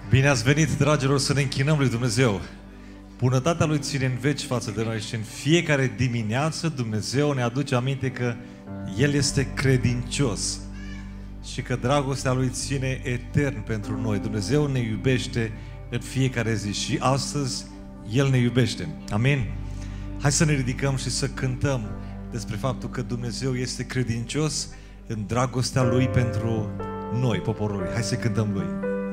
Bine ați venit, dragilor, să ne închinăm lui Dumnezeu. Bunătatea Lui ține în veci față de noi și în fiecare dimineață Dumnezeu ne aduce aminte că El este credincios și că dragostea Lui ține etern pentru noi. Dumnezeu ne iubește în fiecare zi și astăzi El ne iubește. Amin? Hai să ne ridicăm și să cântăm despre faptul că Dumnezeu este credincios în dragostea Lui pentru noi, poporul Lui. Hai să cântăm Lui.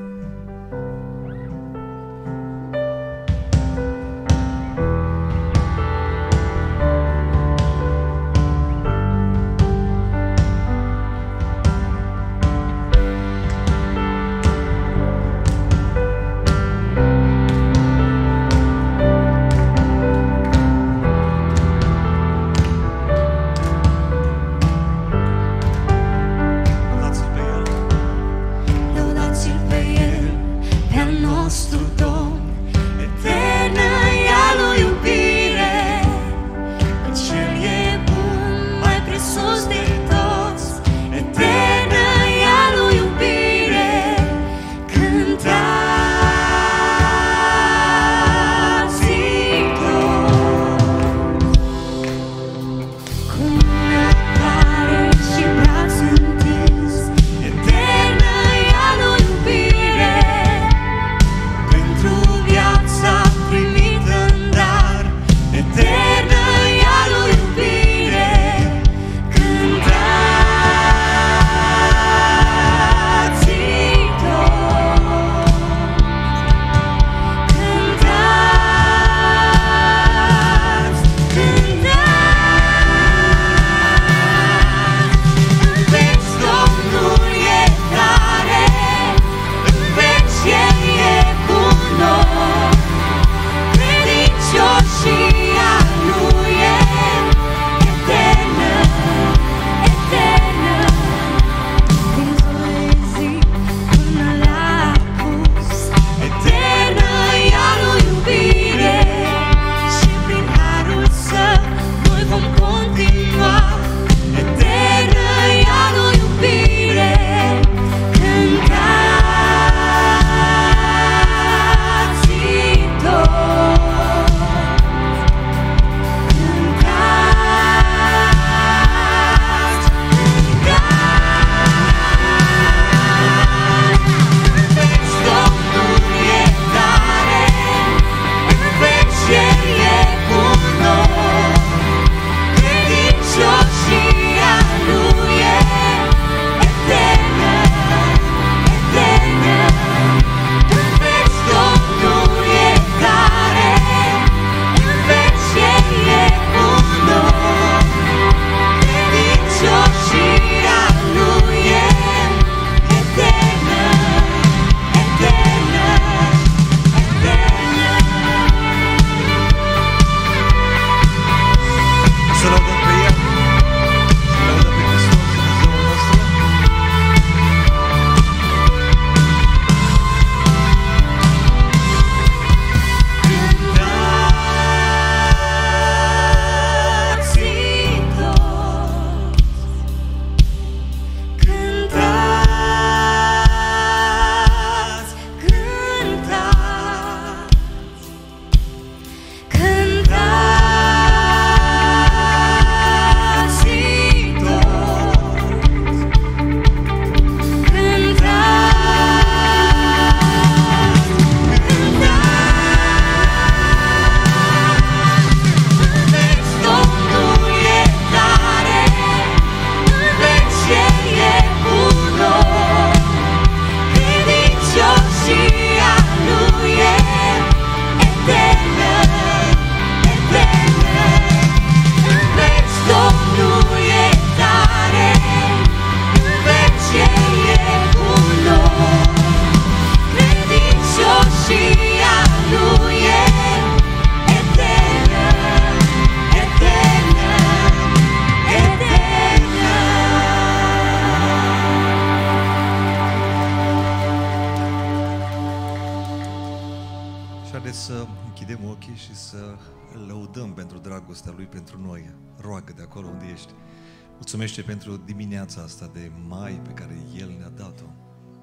Să închidem ochii și să îl lăudăm pentru dragostea Lui pentru noi. Roagă de acolo unde ești. Mulțumește pentru dimineața asta de mai pe care El ne-a dat-o.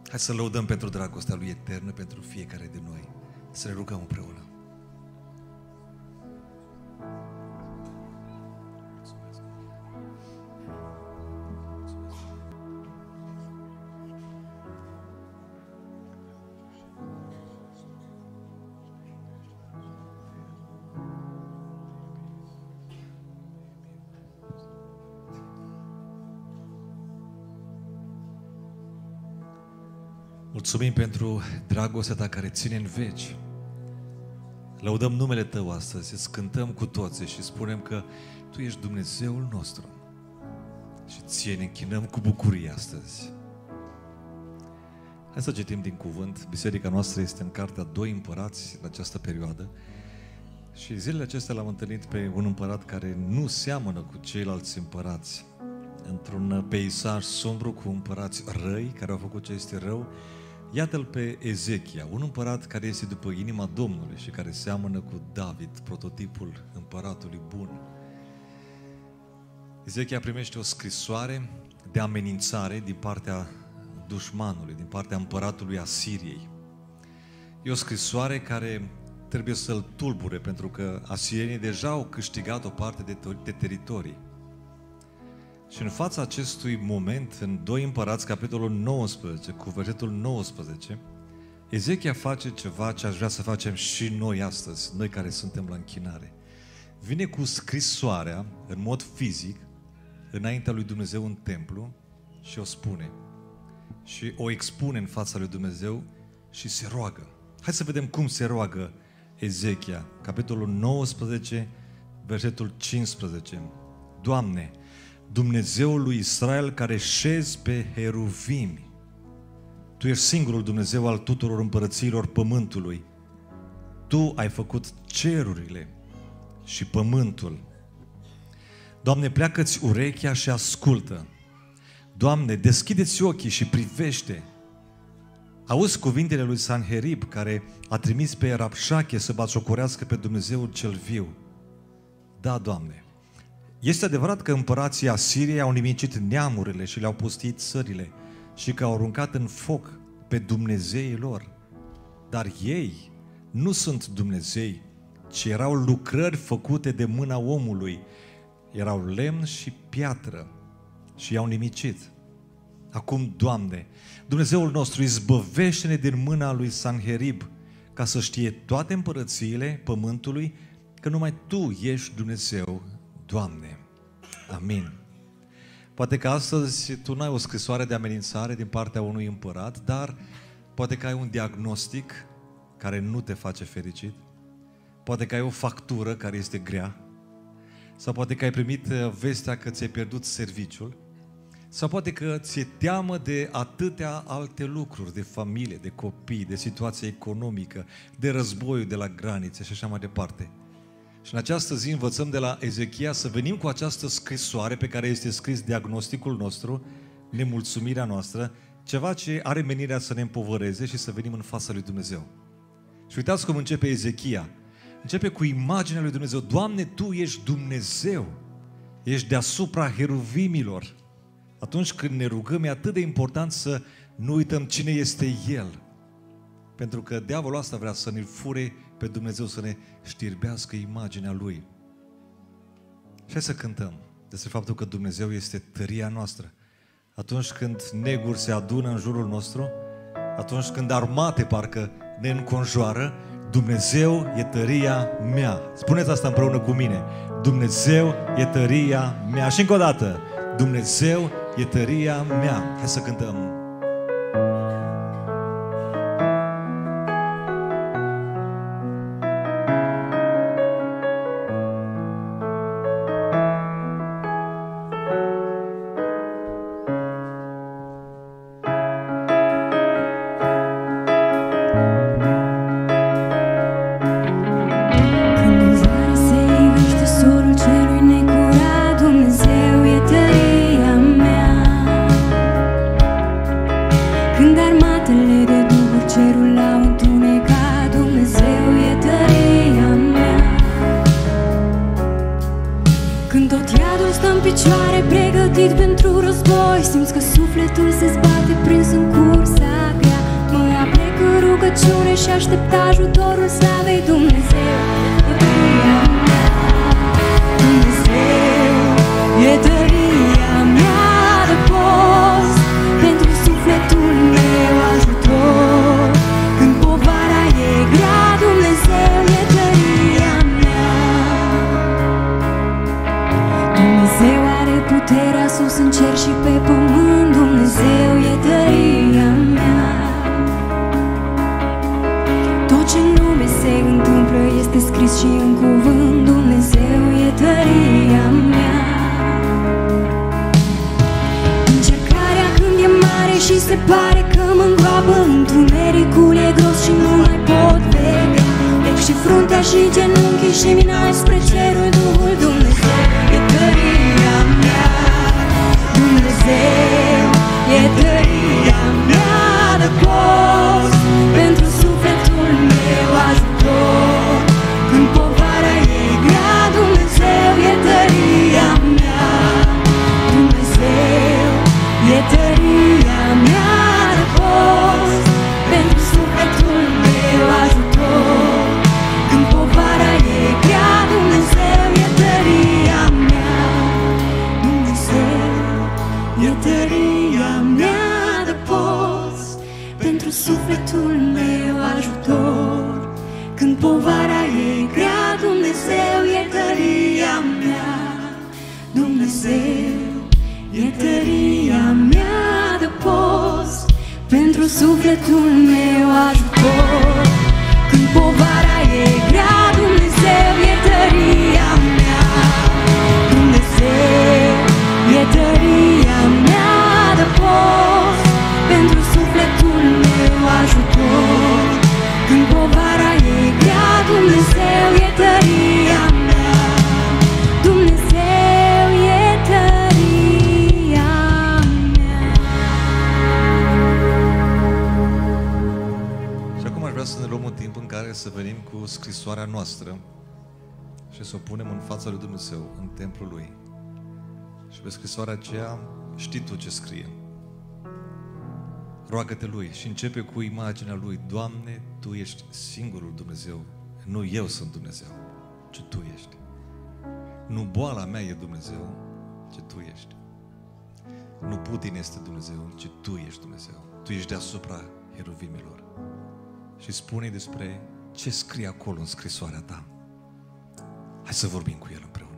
Hai să lăudăm pentru dragostea Lui eternă pentru fiecare din noi. Să ne rugăm împreună. Mulțumim pentru dragostea Ta care ține în veci. Lăudăm numele Tău astăzi, îți cântăm cu toții și spunem că Tu ești Dumnezeul nostru. Și Ție ne închinăm cu bucurie astăzi. Hai să citim din cuvânt. Biserica noastră este în Cartea 2 Împărați în această perioadă. Și zilele acestea l-am întâlnit pe un împărat care nu seamănă cu ceilalți împărați. Într-un peisaj sombru cu împărați răi care au făcut ce este rău. Iată-l pe Ezechia, un împărat care este după inima Domnului și care seamănă cu David, prototipul împăratului bun. Ezechia primește o scrisoare de amenințare din partea dușmanului, din partea împăratului Asiriei. E o scrisoare care trebuie să-l tulbure, pentru că asirienii deja au câștigat o parte de teritorii. Și în fața acestui moment, în 2 Împărați, capitolul 19, cu versetul 19, Ezechia face ceva ce aș vrea să facem și noi astăzi, noi care suntem la închinare. Vine cu scrisoarea, în mod fizic, înaintea lui Dumnezeu în templu și o spune. Și o expune în fața lui Dumnezeu și se roagă. Hai să vedem cum se roagă Ezechia, capitolul 19, versetul 15. Doamne, Dumnezeul lui Israel care șezi pe heruvimi, Tu ești singurul Dumnezeu al tuturor împărățiilor pământului. Tu ai făcut cerurile și pământul. Doamne, pleacă-ți urechea și ascultă. Doamne, deschide-ți ochii și privește. Auzi cuvintele lui Sanherib, care a trimis pe Rabșache să batjocorească pe Dumnezeul cel viu. Da, Doamne. Este adevărat că împărații Asiriei au nimicit neamurile și le-au pustit țările și că au aruncat în foc pe dumnezeii lor. Dar ei nu sunt Dumnezei, ci erau lucrări făcute de mâna omului. Erau lemn și piatră și i-au nimicit. Acum, Doamne, Dumnezeul nostru, izbăvește-ne din mâna lui Sanherib, ca să știe toate împărățiile pământului că numai Tu ești Dumnezeu, Doamne. Amin. Poate că astăzi tu n-ai o scrisoare de amenințare din partea unui împărat, dar poate că ai un diagnostic care nu te face fericit, poate că ai o factură care este grea, sau poate că ai primit vestea că ți-ai pierdut serviciul, sau poate că ți-e teamă de atâtea alte lucruri, de familie, de copii, de situație economică, de războiul de la granițe și așa mai departe. Și în această zi învățăm de la Ezechia să venim cu această scrisoare pe care este scris diagnosticul nostru, nemulțumirea noastră, ceva ce are menirea să ne împovăreze și să venim în fața lui Dumnezeu. Și uitați cum începe Ezechia. Începe cu imaginea lui Dumnezeu. Doamne, Tu ești Dumnezeu. Ești deasupra heruvimilor. Atunci când ne rugăm, e atât de important să nu uităm cine este El. Pentru că diavolul asta vrea să ne fure pe Dumnezeu, să ne știrbească imaginea Lui. Și hai să cântăm despre faptul că Dumnezeu este tăria noastră. Atunci când neguri se adună în jurul nostru, atunci când armate parcă ne înconjoară, Dumnezeu e tăria mea. Spuneți asta împreună cu mine. Dumnezeu e tăria mea. Și încă o dată. Dumnezeu e tăria mea. Hai să cântăm. Pregătit pentru război, simți că sufletul se zbate prins în cursa. rugăciune și aștept ajutorul slavei Dumnezeu. E tăria mea de post, pentru sufletul meu ajutor. Când povara e grea, Dumnezeu e tăria mea. Dumnezeu are puterea sus în cer și pe pământ, Dumnezeu e tăria mea. Tot ce în lume se întâmplă este scris și în cuvânt, Dumnezeu e tăria mea. Și se pare că mă îngroapă, întunericul e gros și nu mai pot vedea. Plec și fruntea și genunchii și mina spre cerul, Duhul Dumnezeu e tăria mea. Dumnezeu e tăria mea de post, pentru sufletul meu ajutor. Când povara e grea, Dumnezeu e tăria mea. Dumnezeu e tăria mea de post, pentru sufletul meu ajutor. Când povara e grea, Dumnezeu e tăria mea. Dumnezeu e tăria mea de post, pentru sufletul meu ajutor. Când povara e grea, Dumnezeu e tăria mea. Dumnezeu e tăria mea de post, pentru sufletul meu ajutor. Când povara e grea, Dumnezeu e tăria mea. Dumnezeu e tăria mea de post, pentru sufletul meu ajutor. Când povara e grea, Dumnezeu e tăria mea. Dumnezeu e tăria mea. Și acum aș vrea să ne luăm un timp în care să venim cu scrisoarea noastră și să o punem în fața lui Dumnezeu, în templul Lui. Și pe scrisoarea aceea știi tu ce scrie. Roagă-te Lui și începe cu imaginea Lui. Doamne, Tu ești singurul Dumnezeu. Nu eu sunt Dumnezeu, ci Tu ești. Nu boala mea e Dumnezeu, ci Tu ești. Nu Putin este Dumnezeu, ci Tu ești Dumnezeu. Tu ești deasupra cheruvimilor. Și spune despre ce scrie acolo în scrisoarea ta. Hai să vorbim cu El împreună.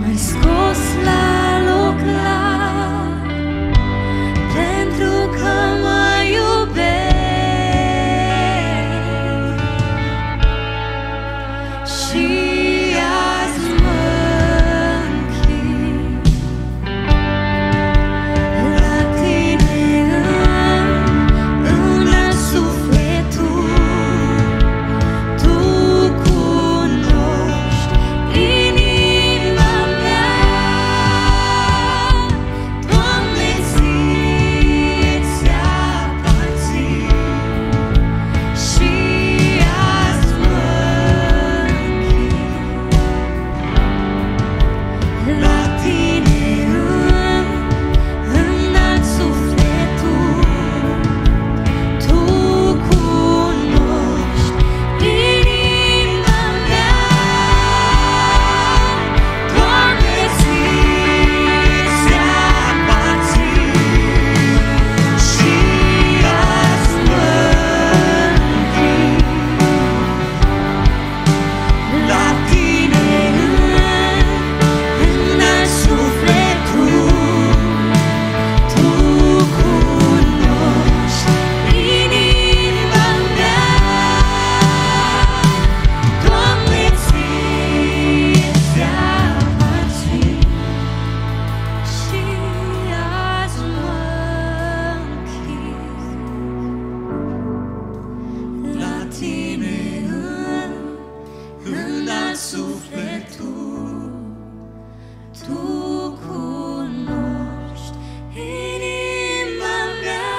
m-ai scos la loc clar, pentru că mă iubești. Și azi mă închin la tine în alt sufletul. Tu cunoști inima mea, Doamne, ție-ți aparțin. Și azi mă închin la tine în alt sufletul. Tu cunoști inima mea, Doamne, ție-ți aparțin. Și azi mă închin la tine în alt sufletul. Tu cunoști inima mea, Doamne, ție-ți aparțin. Și azi mă închin la tine în alt sufletul. Tu cunoști inima mea,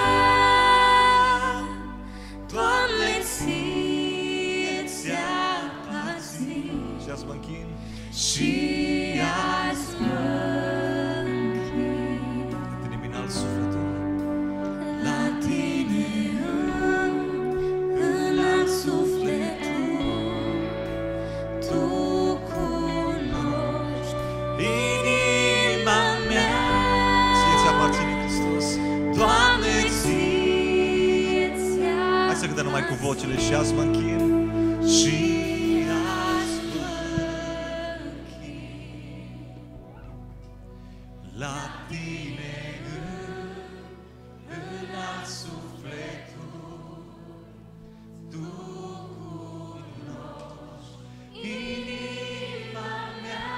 Doamne, ție-ți aparțin. Și azi mă închin Și azi mă închin la tine în alt sufletul. la tine în alt sufletul. Tu cunoști inima mea, Ție-ți aparține, Hristos. Doamne, ție-ți Hai să cântăm numai cu vocile. Și azi mă închin. Și azi mă închin la tine în alt sufletul. Tu cunoști inima mea,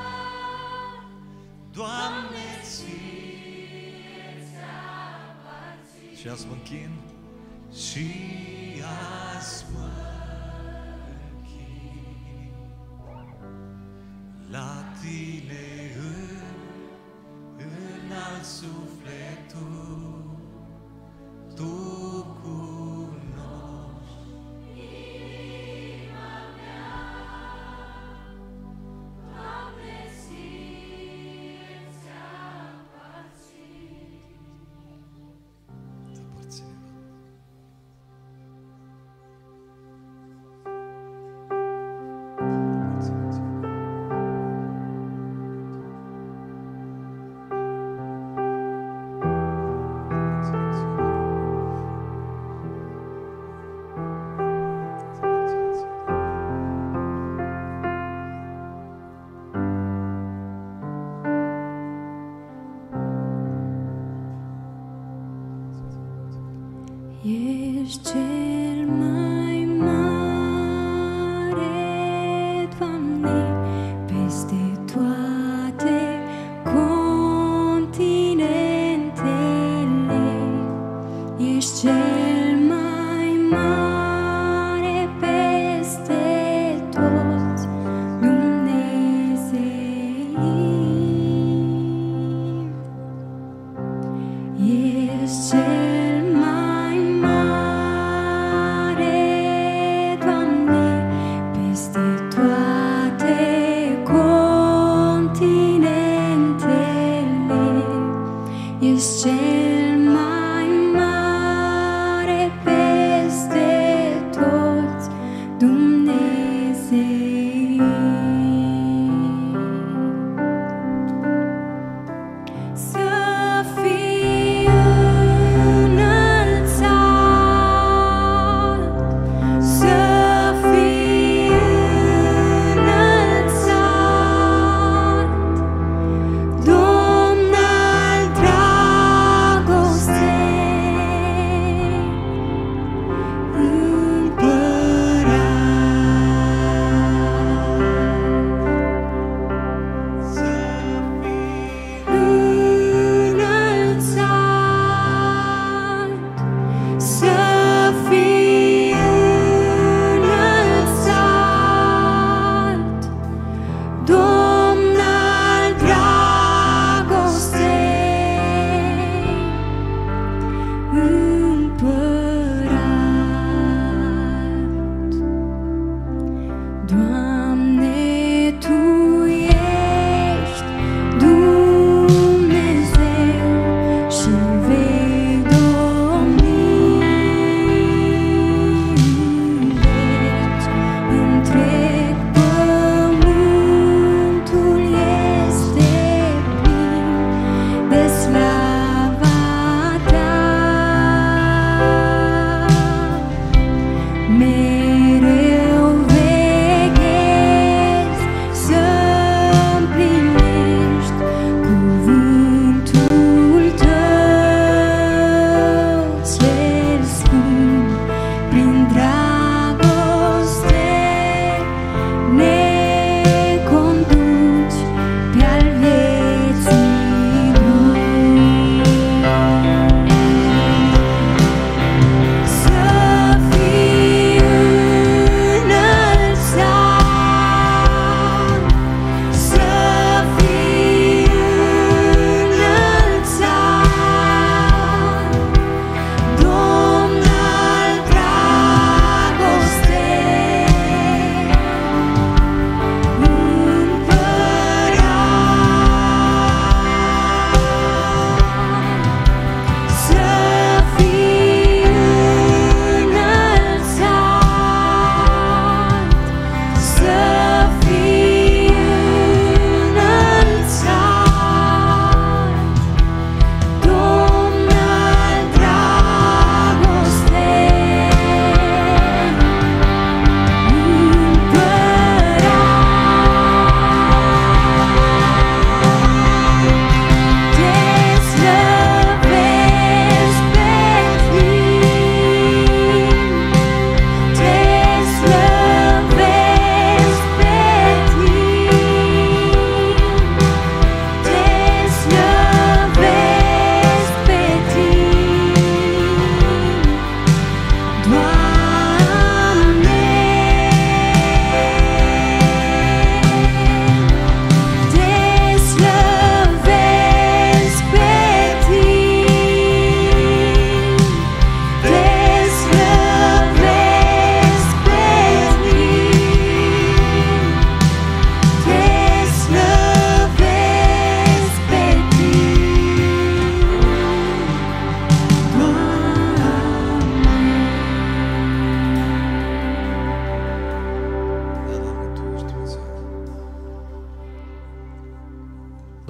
Doamne, ție-ți aparțin. Și azi mă închin. Și azi mă închin la tine în alt sufletul. Tu cunoști inima mea, Doamne, ție-ți aparțin. Ți aparține. Ești cel mai mare, Doamne, peste toate continentele. Ești cel mai mare peste toți Dumnezeii. Ești cel mai mare, Doamne, peste toate continentele. Ești cel mai mare peste toți Dumnezeii. Să fii înălțat, să fii înălțat,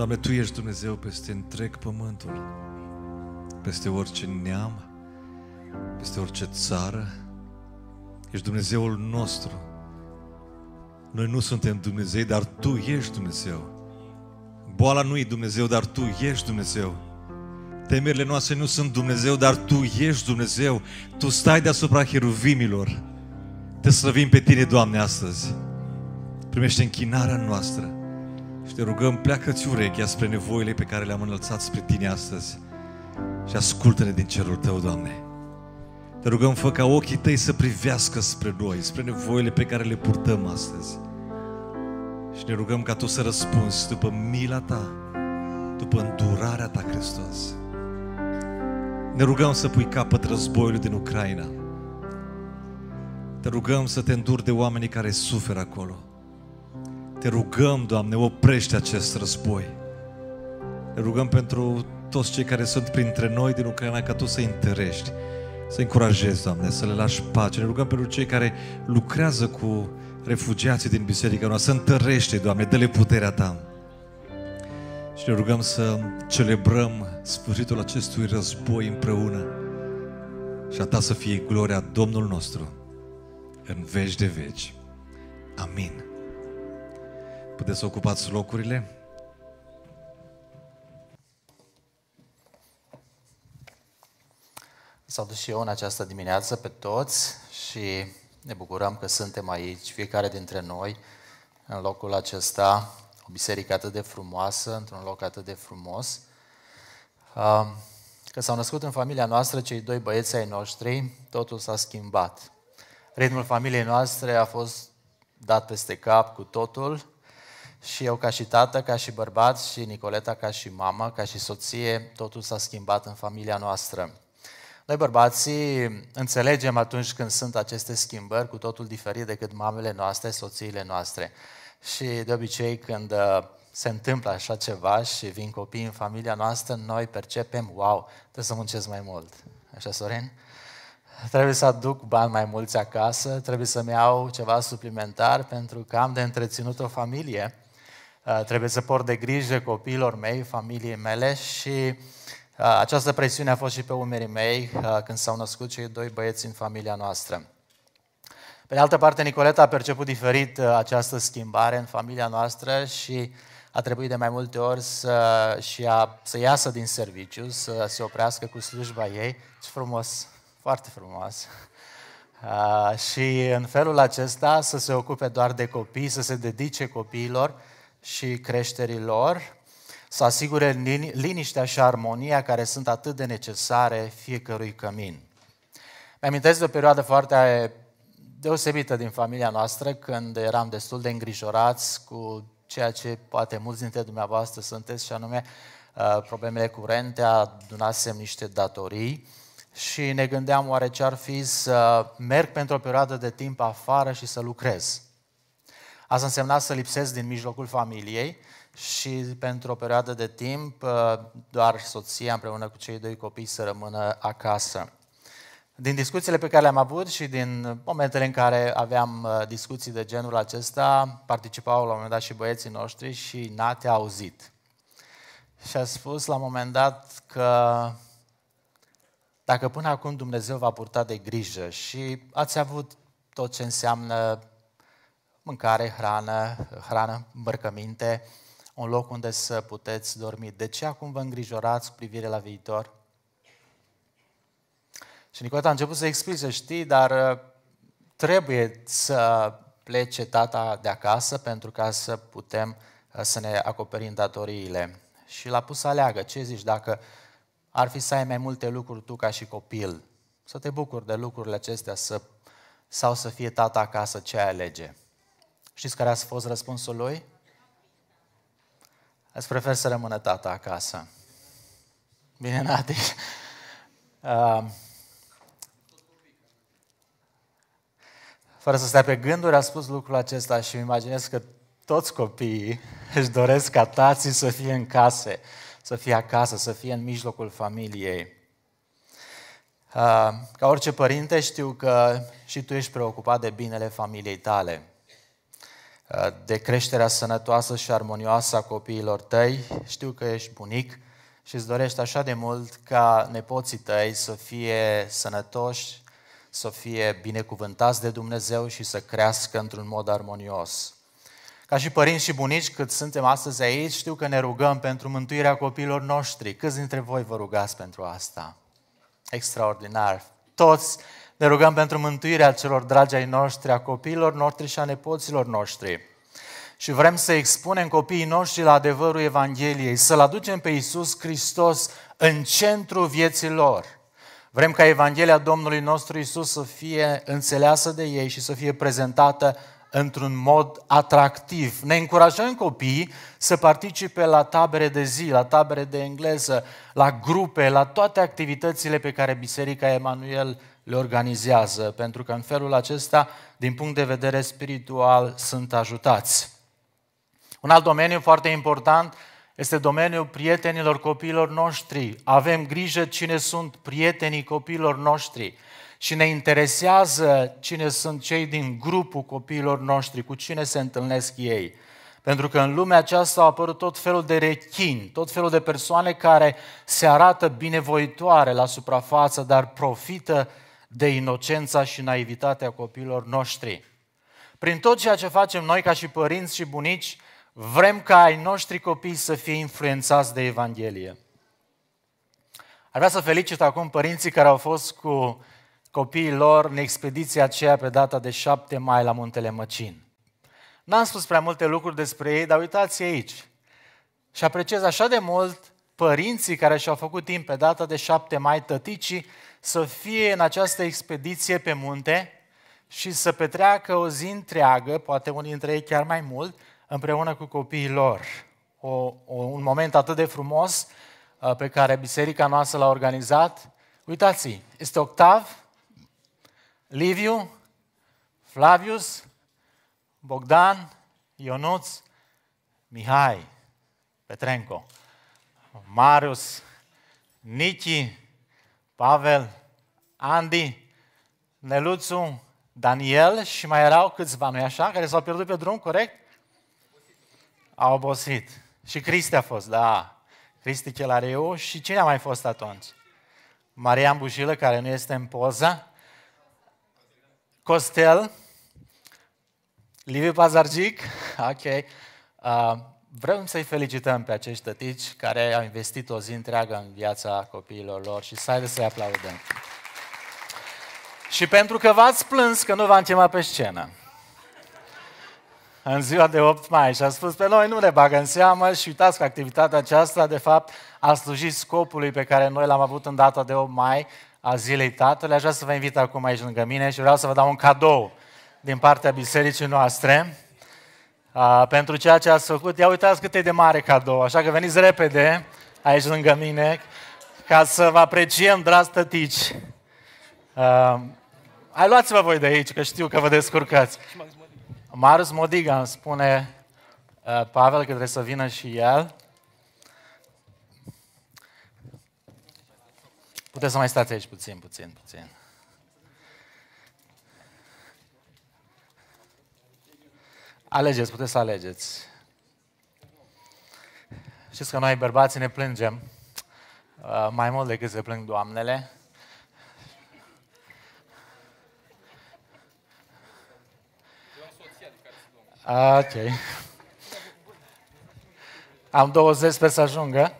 Doamne, Tu ești Dumnezeu peste întreg pământul, peste orice neam, peste orice țară. Ești Dumnezeul nostru. Noi nu suntem Dumnezei, dar Tu ești Dumnezeu. Boala nu e Dumnezeu, dar Tu ești Dumnezeu. Temerile noastre nu sunt Dumnezeu, dar Tu ești Dumnezeu. Tu stai deasupra cheruvimilor. Te slăvim pe Tine, Doamne, astăzi. Primește închinarea noastră și Te rugăm, pleacă-ți urechea spre nevoile pe care le-am înălțat spre Tine astăzi și ascultă-ne din cerul Tău, Doamne. Te rugăm, fă ca ochii Tăi să privească spre noi, spre nevoile pe care le purtăm astăzi. Și ne rugăm ca Tu să răspunzi după mila Ta, după îndurarea Ta, Hristos. Ne rugăm să pui capăt războiului din Ucraina. Te rugăm să Te înduri de oamenii care suferă acolo. Te rugăm, Doamne, oprește acest război. Te rugăm pentru toți cei care sunt printre noi din Ucraina, ca Tu să-i întărești, să-i încurajezi, Doamne, să le lași pace. Ne rugăm pentru cei care lucrează cu refugiații din biserica noastră, să întărește, Doamne, dă-le puterea Ta. Și ne rugăm să celebrăm sfârșitul acestui război împreună și a Ta să fie gloria Domnul nostru în veci de veci. Amin. Puteți să ocupați locurile? Salut și eu în această dimineață pe toți și ne bucurăm că suntem aici, fiecare dintre noi, în locul acesta, o biserică atât de frumoasă, într-un loc atât de frumos. Că s-au născut în familia noastră cei doi băieți ai noștri, totul s-a schimbat. Ritmul familiei noastre a fost dat peste cap cu totul și eu ca și tată, ca și bărbat și Nicoleta ca și mamă, ca și soție, totul s-a schimbat în familia noastră. Noi bărbații înțelegem atunci când sunt aceste schimbări cu totul diferit decât mamele noastre, soțiile noastre. Și de obicei când se întâmplă așa ceva și vin copii în familia noastră, noi percepem, wow, trebuie să muncesc mai mult. Așa, Sorin? Trebuie să aduc bani mai mulți acasă, trebuie să-mi iau ceva suplimentar pentru că am de întreținut o familie. Trebuie să port de grijă copiilor mei, familiei mele și această presiune a fost și pe umerii mei când s-au născut cei doi băieți în familia noastră. Pe de altă parte, Nicoleta a perceput diferit această schimbare în familia noastră și a trebuit de mai multe ori să iasă din serviciu, să se oprească cu slujba ei. Ce frumos, foarte frumos. Și în felul acesta să se ocupe doar de copii, să se dedice copiilor și creșterii lor, să asigure liniștea și armonia care sunt atât de necesare fiecărui cămin. Mi-amintesc de o perioadă foarte deosebită din familia noastră, când eram destul de îngrijorați cu ceea ce poate mulți dintre dumneavoastră sunteți, și anume problemele curente, adunasem niște datorii și ne gândeam oare ce ar fi să merg pentru o perioadă de timp afară și să lucrez. Asta însemna să lipsesc din mijlocul familiei și pentru o perioadă de timp doar soția împreună cu cei doi copii să rămână acasă. Din discuțiile pe care le-am avut și din momentele în care aveam discuții de genul acesta, participau la un moment dat și băieții noștri și Nate a auzit. Și a spus la un moment dat că dacă până acum Dumnezeu v-a purtat de grijă și ați avut tot ce înseamnă mâncare, hrană, îmbrăcăminte, un loc unde să puteți dormi, de ce acum vă îngrijorați cu privire la viitor? Și Nicoleta a început să explice, știi, dar trebuie să plece tata de acasă pentru ca să putem să ne acoperim datoriile. Și l-a pus să aleagă, ce zici, dacă ar fi să ai mai multe lucruri tu ca și copil, să te bucuri de lucrurile acestea sau să fie tata acasă, ce ai alege? Știți care a fost răspunsul lui? Îți prefer să rămână tata acasă. Bine, Nati? Fără să stea pe gânduri, a spus lucrul acesta și îmi imaginez că toți copiii își doresc ca tații să fie în case, să fie acasă, să fie în mijlocul familiei. Ca orice părinte știu că și tu ești preocupat de binele familiei tale. de creșterea sănătoasă și armonioasă a copiilor tăi. Știu că ești bunic și îți dorești așa de mult ca nepoții tăi să fie sănătoși, să fie binecuvântați de Dumnezeu și să crească într-un mod armonios. Ca și părinți și bunici, cât suntem astăzi aici, știu că ne rugăm pentru mântuirea copiilor noștri. Câți dintre voi vă rugați pentru asta? Extraordinar! Toți ne rugăm pentru mântuirea celor dragi ai noștri, a copiilor noștri și a nepoților noștri. Și vrem să expunem copiii noștri la adevărul Evangheliei, să-L aducem pe Iisus Hristos în centrul vieții lor. Vrem ca Evanghelia Domnului nostru Iisus să fie înțeleasă de ei și să fie prezentată într-un mod atractiv. Ne încurajăm copiii să participe la tabere de zi, la tabere de engleză, la grupe, la toate activitățile pe care Biserica Emanuel le organizează, pentru că în felul acesta, din punct de vedere spiritual, sunt ajutați. Un alt domeniu foarte important este domeniul prietenilor copiilor noștri. Avem grijă cine sunt prietenii copiilor noștri și ne interesează cine sunt cei din grupul copiilor noștri, cu cine se întâlnesc ei. Pentru că în lumea aceasta au apărut tot felul de rechini, tot felul de persoane care se arată binevoitoare la suprafață, dar profită de inocența și naivitatea copiilor noștri. Prin tot ceea ce facem noi ca și părinți și bunici, vrem ca ai noștri copii să fie influențați de Evanghelie. Ar vrea să felicit acum părinții care au fost cu copiii lor în expediția aceea pe data de 7 mai la Muntele Măcin. N-am spus prea multe lucruri despre ei, dar uitați aici. Și apreciez așa de mult părinții care și-au făcut timp pe data de 7 mai, tăticii, să fie în această expediție pe munte și să petreacă o zi întreagă, poate unii dintre ei chiar mai mult, împreună cu copiii lor. Un moment atât de frumos pe care biserica noastră l-a organizat. Uitați, este Octav, Liviu, Flavius, Bogdan, Ionuț, Mihai, Petrenco, Marius, Nichi, Pavel, Andy, Neluțu, Daniel și mai erau câțiva, nu-i așa, care s-au pierdut pe drum, corect? Au obosit. Și Cristi a fost, da. Cristi Chelariu. Și cine a mai fost atunci? Marian Bușilă, care nu este în poză. Costel. Liviu Pazargic. Ok. Vrem să-i felicităm pe acești tătici care au investit o zi întreagă în viața copiilor lor și să-i aplaudăm. Și pentru că v-ați plâns că nu v-am chemat pe scenă în ziua de 8 mai și a spus pe noi nu ne bagă în seamă și uitați că activitatea aceasta de fapt a slujit scopului pe care noi l-am avut în data de 8 mai a Zilei Tatălui. Aș vrea să vă invit acum aici lângă mine și vreau să vă dau un cadou din partea bisericii noastre pentru ceea ce ați făcut. Ia uitați cât e de mare cadou, așa că veniți repede aici lângă mine ca să vă apreciem, dragi tătici. Hai, luați-vă voi de aici, că știu că vă descurcați. Marius Modiga îmi spune Pavel că trebuie să vină și el. Puteți să mai stați aici puțin. Alegeți, puteți să alegeți. Știți că noi bărbații ne plângem mai mult decât se plâng doamnele. Ok. Am 20, sper să ajungă.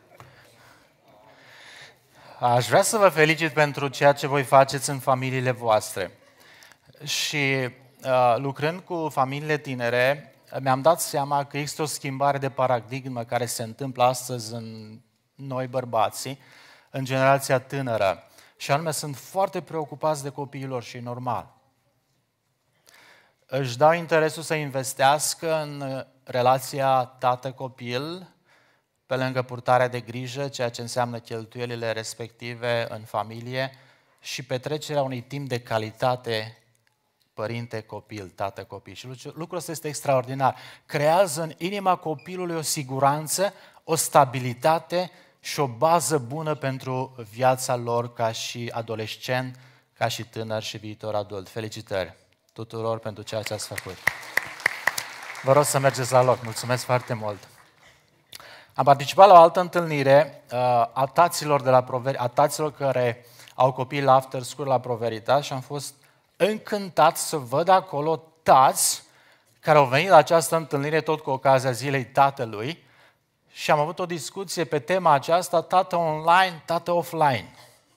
Aș vrea să vă felicit pentru ceea ce voi faceți în familiile voastre. Și lucrând cu familiile tinere, mi-am dat seama că există o schimbare de paradigmă care se întâmplă astăzi în noi bărbații, în generația tânără. Și anume, sunt foarte preocupați de copiilor și e normal. Își dau interesul să investească în relația tată-copil, pe lângă purtarea de grijă, ceea ce înseamnă cheltuielile respective în familie și petrecerea unui timp de calitate părinte-copil, tată-copil. Și lucrul ăsta este extraordinar. Creează în inima copilului o siguranță, o stabilitate și o bază bună pentru viața lor ca și adolescent, ca și tânăr și viitor adult. Felicitări tuturor pentru ceea ce ați făcut. Vă rog să mergeți la loc. Mulțumesc foarte mult. Am participat la o altă întâlnire a taților care au copii la after school la Proveritas și am fost încântat să văd acolo tați care au venit la această întâlnire tot cu ocazia Zilei Tatălui și am avut o discuție pe tema aceasta, tată online, tată offline.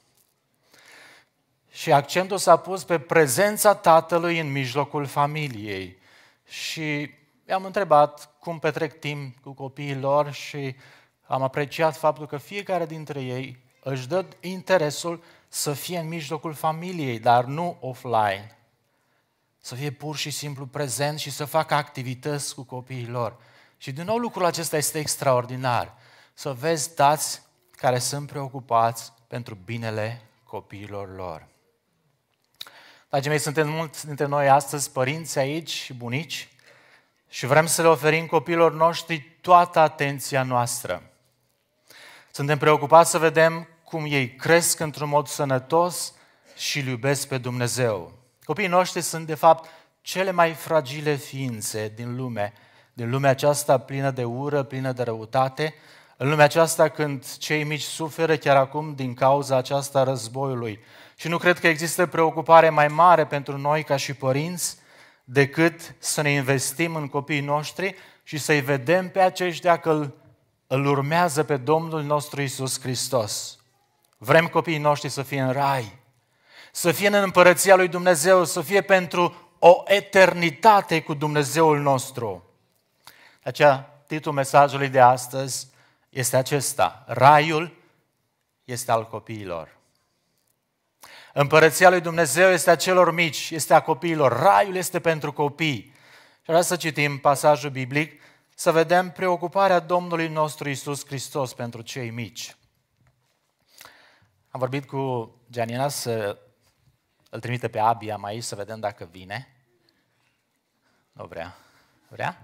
Și accentul s-a pus pe prezența tatălui în mijlocul familiei. Și i-am întrebat cum petrec timp cu copiii lor și am apreciat faptul că fiecare dintre ei își dă interesul să fie în mijlocul familiei, dar nu offline. Să fie pur și simplu prezent și să facă activități cu copiii lor. Și din nou lucrul acesta este extraordinar. Să vezi tați care sunt preocupați pentru binele copiilor lor. Dragii mei, suntem mulți dintre noi astăzi părinți aici și bunici și vrem să le oferim copiilor noștri toată atenția noastră. Suntem preocupați să vedem cum ei cresc într-un mod sănătos și îl iubesc pe Dumnezeu. Copiii noștri sunt, de fapt, cele mai fragile ființe din lumea aceasta plină de ură, plină de răutate, în lumea aceasta când cei mici suferă chiar acum din cauza aceasta războiului. Și nu cred că există preocupare mai mare pentru noi ca și părinți decât să ne investim în copiii noștri și să-i vedem pe aceștia că îl urmează pe Domnul nostru Iisus Hristos. Vrem copiii noștri să fie în rai, să fie în împărăția lui Dumnezeu, să fie pentru o eternitate cu Dumnezeul nostru. De aceea, titlul mesajului de astăzi este acesta: Raiul este al copiilor. Împărăția lui Dumnezeu este a celor mici, este a copiilor. Raiul este pentru copii. Și vreau să citim pasajul biblic, să vedem preocuparea Domnului nostru Iisus Hristos pentru cei mici. Am vorbit cu Gianina să îl trimite pe Abia aici să vedem dacă vine. Nu vrea. Vrea?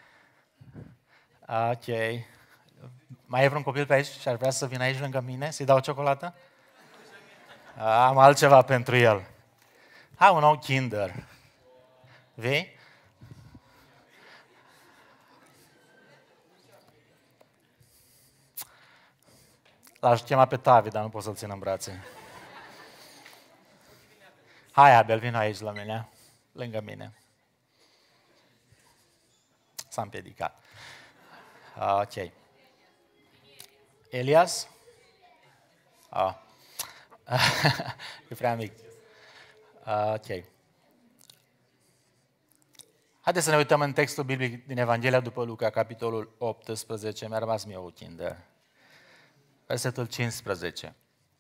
Ok. Mai e vreun copil pe aici și ar vrea să vină aici lângă mine? Să-i dau o ciocolată? Am altceva pentru el. Hai un nou Kinder. Vei? L-aș chema pe Tavi, dar nu pot să-l țin în brațe. Hai, Abel, vino aici la mine, lângă mine. S-a împiedicat. Ok. Elias? E prea mic. Ok. Haideți să ne uităm în textul biblic din Evanghelia după Luca, capitolul 18. Mi-a rămas mie o Kinder. Versetul 15.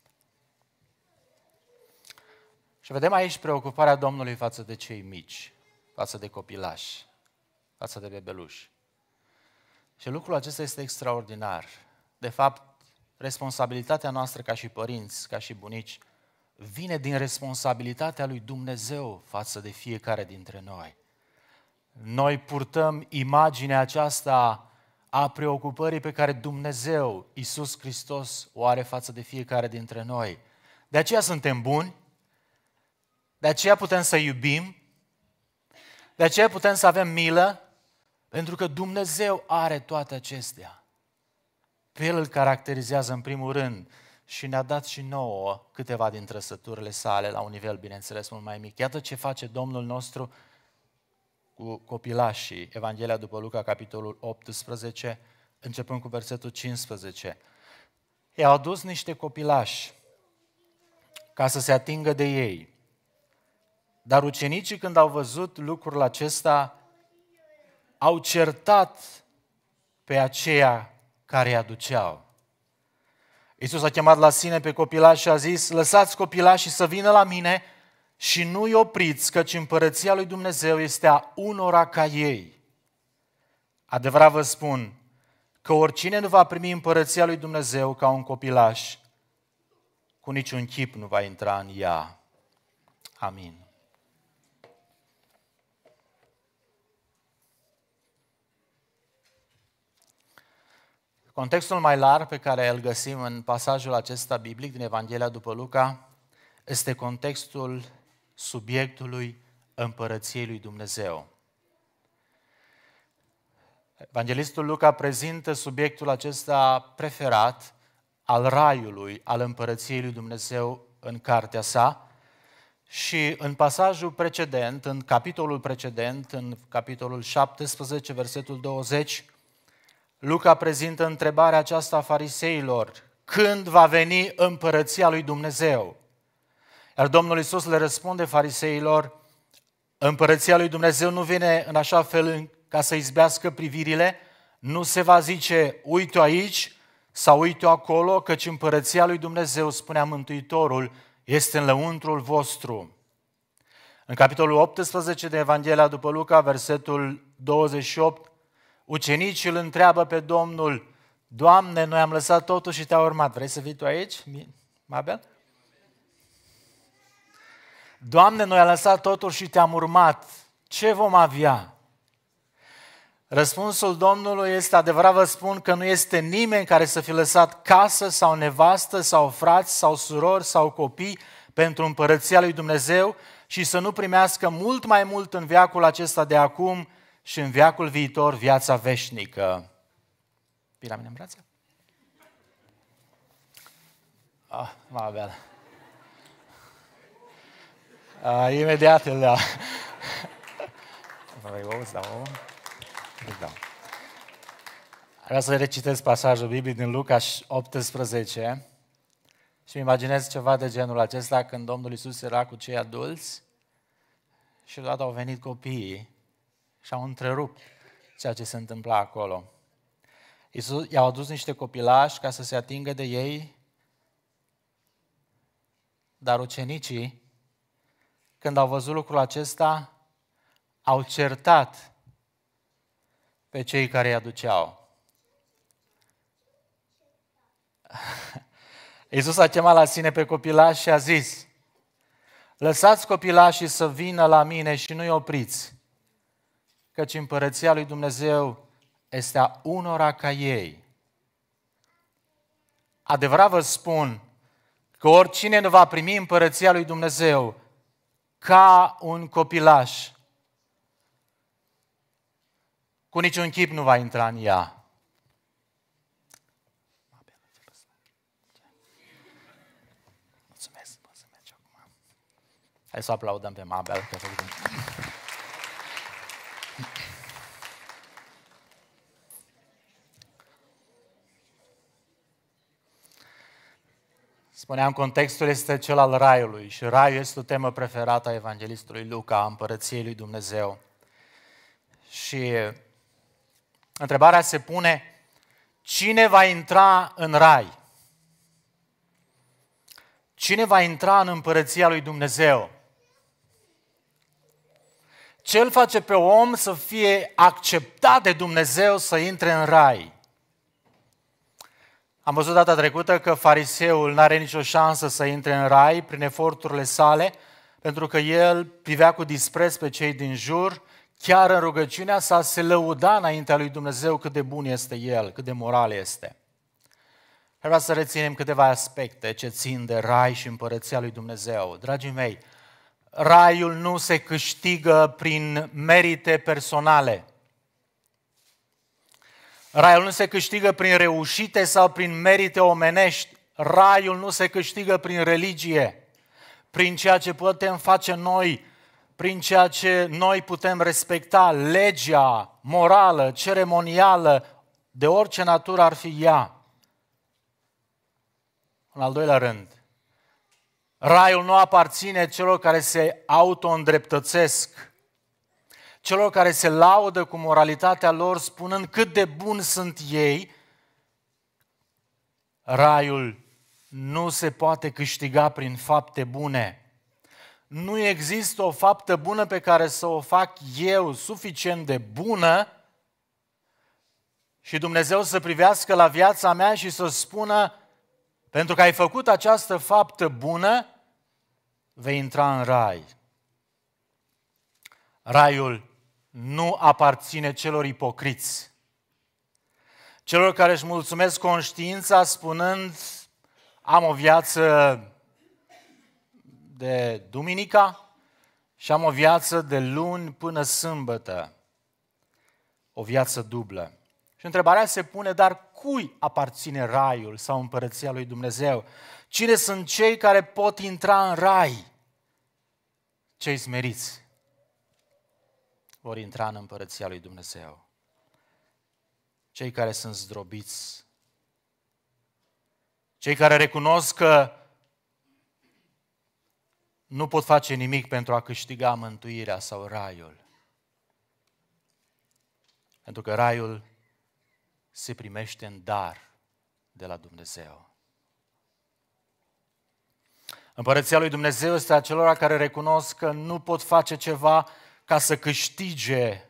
Și vedem aici preocuparea Domnului față de cei mici, față de copilași, față de bebeluși. Și lucrul acesta este extraordinar. De fapt, responsabilitatea noastră ca și părinți, ca și bunici, vine din responsabilitatea lui Dumnezeu față de fiecare dintre noi. Noi purtăm imaginea aceasta a preocupării pe care Dumnezeu, Iisus Hristos, o are față de fiecare dintre noi. De aceea suntem buni, de aceea putem să iubim, de aceea putem să avem milă, pentru că Dumnezeu are toate acestea. Pe El îl caracterizează în primul rând și ne-a dat și nouă câteva din trăsăturile sale la un nivel, bineînțeles, mult mai mic. Iată ce face Domnul nostru cu copilașii. Evanghelia după Luca, capitolul 18, începând cu versetul 15. I-au adus niște copilași ca să se atingă de ei. Dar ucenicii, când au văzut lucrul acesta, au certat pe aceia care îi aduceau. Iisus a chemat la sine pe copilași și a zis: lăsați copilașii să vină la mine și nu-i opriți, căci împărăția lui Dumnezeu este a unora ca ei. Adevărat vă spun că oricine nu va primi împărăția lui Dumnezeu ca un copilaș, cu niciun chip nu va intra în ea. Amin. Contextul mai larg pe care îl găsim în pasajul acesta biblic din Evanghelia după Luca este contextul subiectului împărăției lui Dumnezeu. Evanghelistul Luca prezintă subiectul acesta preferat al raiului, al împărăției lui Dumnezeu în cartea sa și în pasajul precedent, în capitolul precedent, în capitolul 17, versetul 20, Luca prezintă întrebarea aceasta a fariseilor: când va veni împărăția lui Dumnezeu? Iar Domnul Iisus le răspunde fariseilor: împărăția lui Dumnezeu nu vine în așa fel ca să izbească privirile, nu se va zice uite-o aici sau uite-o acolo, căci împărăția lui Dumnezeu, spunea Mântuitorul, este în lăuntrul vostru. În capitolul 18 de Evanghelia după Luca, versetul 28, ucenicii îl întreabă pe Domnul: Doamne, noi am lăsat totul și te-am urmat. Vrei să vii tu aici, Mabel? Doamne, noi am lăsat totul și te-am urmat. Ce vom avea? Răspunsul Domnului este: adevărat vă spun că nu este nimeni care să fi lăsat casă sau nevastă sau frați sau surori sau copii pentru împărăția lui Dumnezeu și să nu primească mult mai mult în veacul acesta de acum și în veacul viitor viața veșnică. Vii la mine în brațe? Mabel. Imediat îl dau. Vreau să recitesc pasajul Bibliei din Luca 18 și îmi imaginez ceva de genul acesta când Domnul Iisus era cu cei adulți și deodată au venit copiii și au întrerupt ceea ce se întâmpla acolo. Iisus i-au adus niște copilași ca să se atingă de ei, dar ucenicii, când au văzut lucrul acesta, au certat pe cei care îi aduceau. Iisus a chemat la sine pe copilași și a zis: lăsați copilașii să vină la mine și nu-i opriți, căci împărăția lui Dumnezeu este a unora ca ei. Adevărat vă spun că oricine nu va primi împărăția lui Dumnezeu ca un copilaș, cu niciun chip nu va intra în ea. Mulțumesc, poți să mergi acum. Hai să o aplaudăm pe Mabel. Spuneam, contextul este cel al raiului și raiul este o temă preferată a evanghelistului Luca, a împărăției lui Dumnezeu. Și întrebarea se pune: cine va intra în rai? Cine va intra în împărăția lui Dumnezeu? Ce îl face pe om să fie acceptat de Dumnezeu să intre în rai? Am văzut data trecută că fariseul n-are nicio șansă să intre în rai prin eforturile sale, pentru că el privea cu dispreț pe cei din jur, chiar în rugăciunea sa se lăuda înaintea lui Dumnezeu cât de bun este el, cât de moral este. Vreau să reținem câteva aspecte ce țin de rai și împărăția lui Dumnezeu. Dragii mei, raiul nu se câștigă prin merite personale. Raiul nu se câștigă prin reușite sau prin merite omenești. Raiul nu se câștigă prin religie, prin ceea ce putem face noi, prin ceea ce noi putem respecta, legea morală, ceremonială, de orice natură ar fi ea. În al doilea rând, raiul nu aparține celor care se auto-îndreptățesc, celor care se laudă cu moralitatea lor, spunând cât de buni sunt ei. Raiul nu se poate câștiga prin fapte bune. Nu există o faptă bună pe care să o fac eu suficient de bună și Dumnezeu să privească la viața mea și să spună: pentru că ai făcut această faptă bună, vei intra în rai. Raiul nu aparține celor ipocriți, celor care își mulțumesc conștiința spunând: am o viață de duminica și am o viață de luni până sâmbătă. o viață dublă. Și întrebarea se pune, dar cui aparține raiul sau împărăția lui Dumnezeu? Cine sunt cei care pot intra în rai? Cei smeriți vor intra în împărăția lui Dumnezeu. Cei care sunt zdrobiți, cei care recunosc că nu pot face nimic pentru a câștiga mântuirea sau raiul. Pentru că raiul se primește în dar de la Dumnezeu. Împărăția lui Dumnezeu este a celor care recunosc că nu pot face ceva ca să câștige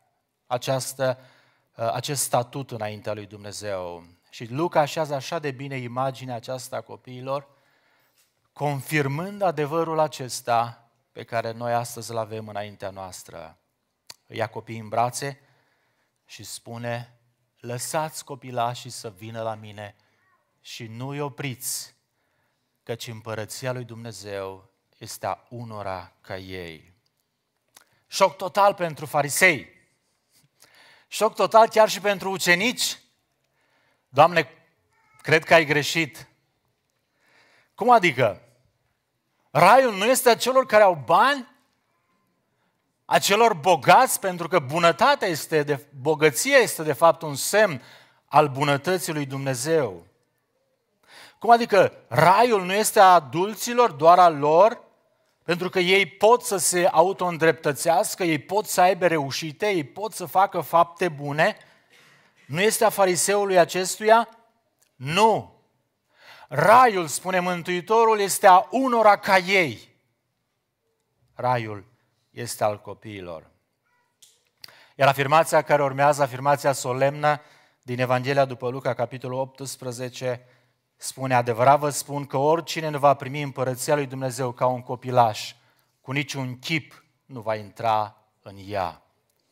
acest statut înaintea lui Dumnezeu. Și Luca așează așa de bine imaginea aceasta a copiilor, confirmând adevărul acesta pe care noi astăzi îl avem înaintea noastră. Ia copiii în brațe și spune: lăsați copilașii să vină la mine și nu-i opriți, căci împărăția lui Dumnezeu este a unora ca ei. Șoc total pentru farisei. Șoc total chiar și pentru ucenici. Doamne, cred că ai greșit. Cum adică? Raiul nu este a celor care au bani? A celor bogați? Pentru că bogăția este de fapt un semn al bunătății lui Dumnezeu. Cum adică raiul nu este a adulților, doar al lor? Pentru că ei pot să se auto-îndreptățească, ei pot să aibă reușite, ei pot să facă fapte bune? Nu este a fariseului acestuia? Nu! Raiul, spune Mântuitorul, este a unora ca ei. Raiul este al copiilor. Iar afirmația care urmează, afirmația solemnă din Evanghelia după Luca, capitolul 18, spune: adevărat vă spun că oricine nu va primi împărăția lui Dumnezeu ca un copilaș, cu niciun chip nu va intra în ea.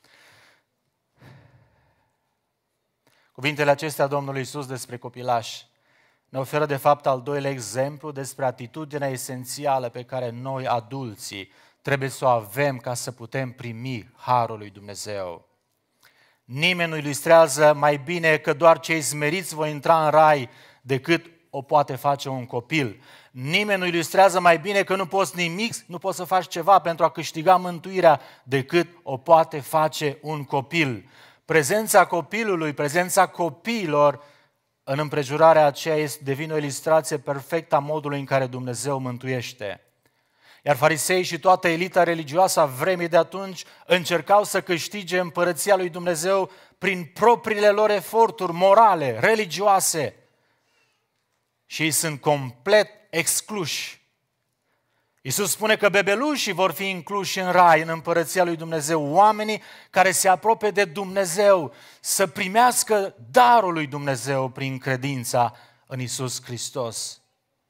Cuvintele acestea Domnului Iisus despre copilași ne oferă de fapt al doilea exemplu despre atitudinea esențială pe care noi, adulții, trebuie să o avem ca să putem primi harul lui Dumnezeu. Nimeni nu ilustrează mai bine că doar cei smeriți vor intra în rai decât o poate face un copil. Nimeni nu ilustrează mai bine că nu poți să faci ceva pentru a câștiga mântuirea decât o poate face un copil. Prezența copilului, prezența copiilor în împrejurarea aceea devine o ilustrație perfectă a modului în care Dumnezeu mântuiește. Iar farisei și toată elita religioasă a vremii de atunci încercau să câștige împărăția lui Dumnezeu prin propriile lor eforturi morale, religioase. Și ei sunt complet excluși. Iisus spune că bebelușii vor fi incluși în rai, în împărăția lui Dumnezeu, oamenii care se apropie de Dumnezeu, să primească darul lui Dumnezeu prin credința în Iisus Hristos.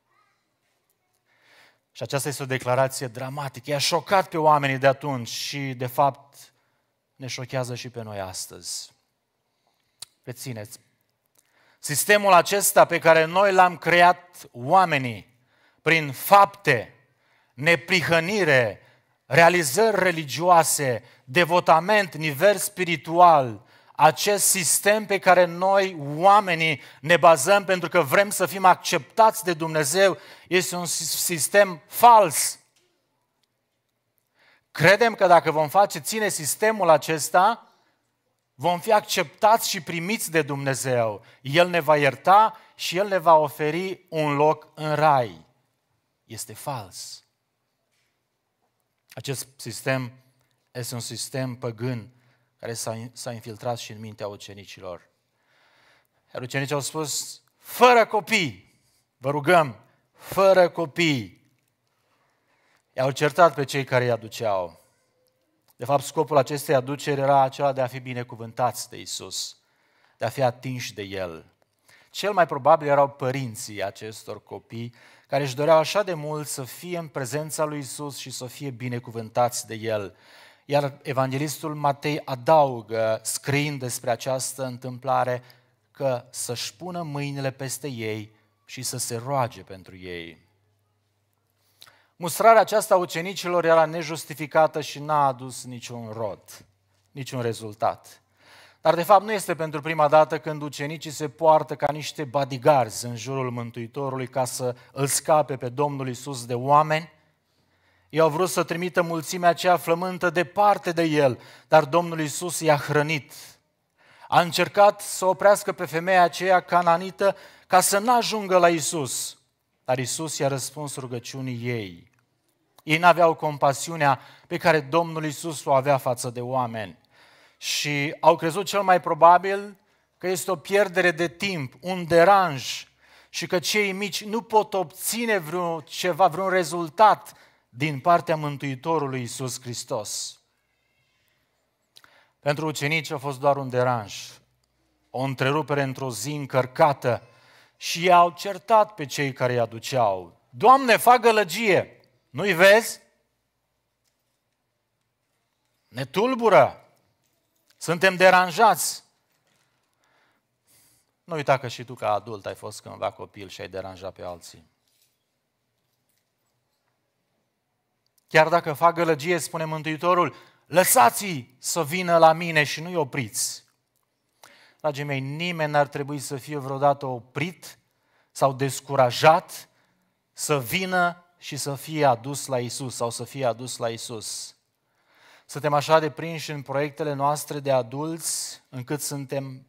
Și aceasta este o declarație dramatică. I-a șocat pe oamenii de atunci și, de fapt, ne șochează și pe noi astăzi. Rețineți, sistemul acesta pe care noi l-am creat oamenii, prin fapte, neprihănire, realizări religioase, devotament, nivel spiritual, acest sistem pe care noi, oamenii, ne bazăm pentru că vrem să fim acceptați de Dumnezeu, este un sistem fals. Credem că dacă vom ține sistemul acesta, vom fi acceptați și primiți de Dumnezeu. El ne va ierta și El ne va oferi un loc în rai. Este fals. Acest sistem este un sistem păgân care s-a infiltrat și în mintea ucenicilor. Iar ucenicii au spus: fără copii, vă rugăm, fără copii. I-au certat pe cei care îi aduceau. De fapt, scopul acestei aduceri era acela de a fi binecuvântați de Iisus, de a fi atinși de El. Cel mai probabil erau părinții acestor copii care își doreau așa de mult să fie în prezența lui Iisus și să fie binecuvântați de El. Iar evanghelistul Matei adaugă, scriind despre această întâmplare, că să-și pună mâinile peste ei și să se roage pentru ei. Mustrarea aceasta a ucenicilor era nejustificată și n-a adus niciun rod, niciun rezultat. Dar de fapt nu este pentru prima dată când ucenicii se poartă ca niște bodyguards în jurul Mântuitorului ca să îl scape pe Domnul Iisus de oameni. Ei au vrut să trimită mulțimea aceea flământă departe de El, dar Domnul Iisus i-a hrănit. A încercat să oprească pe femeia aceea cananită ca să n-ajungă la Iisus, dar Iisus i-a răspuns rugăciunii ei. Ei n-aveau compasiunea pe care Domnul Iisus o avea față de oameni și au crezut cel mai probabil că este o pierdere de timp, un deranj și că cei mici nu pot obține vreun rezultat din partea Mântuitorului Iisus Hristos. Pentru ucenici a fost doar un deranj, o întrerupere într-o zi încărcată și ei au certat pe cei care îi aduceau. Doamne, fac gălăgie! Nu-i vezi? Ne tulbură! Suntem deranjați! Nu uita că și tu ca adult ai fost cândva copil și ai deranjat pe alții. Chiar dacă fac gălăgie, spune Mântuitorul, lăsați-i să vină la mine și nu-i opriți. Dragii mei, nimeni n-ar trebui să fie vreodată oprit sau descurajat să vină și să fie adus la Iisus sau să fie adus la Iisus. Suntem așa de prinși în proiectele noastre de adulți încât suntem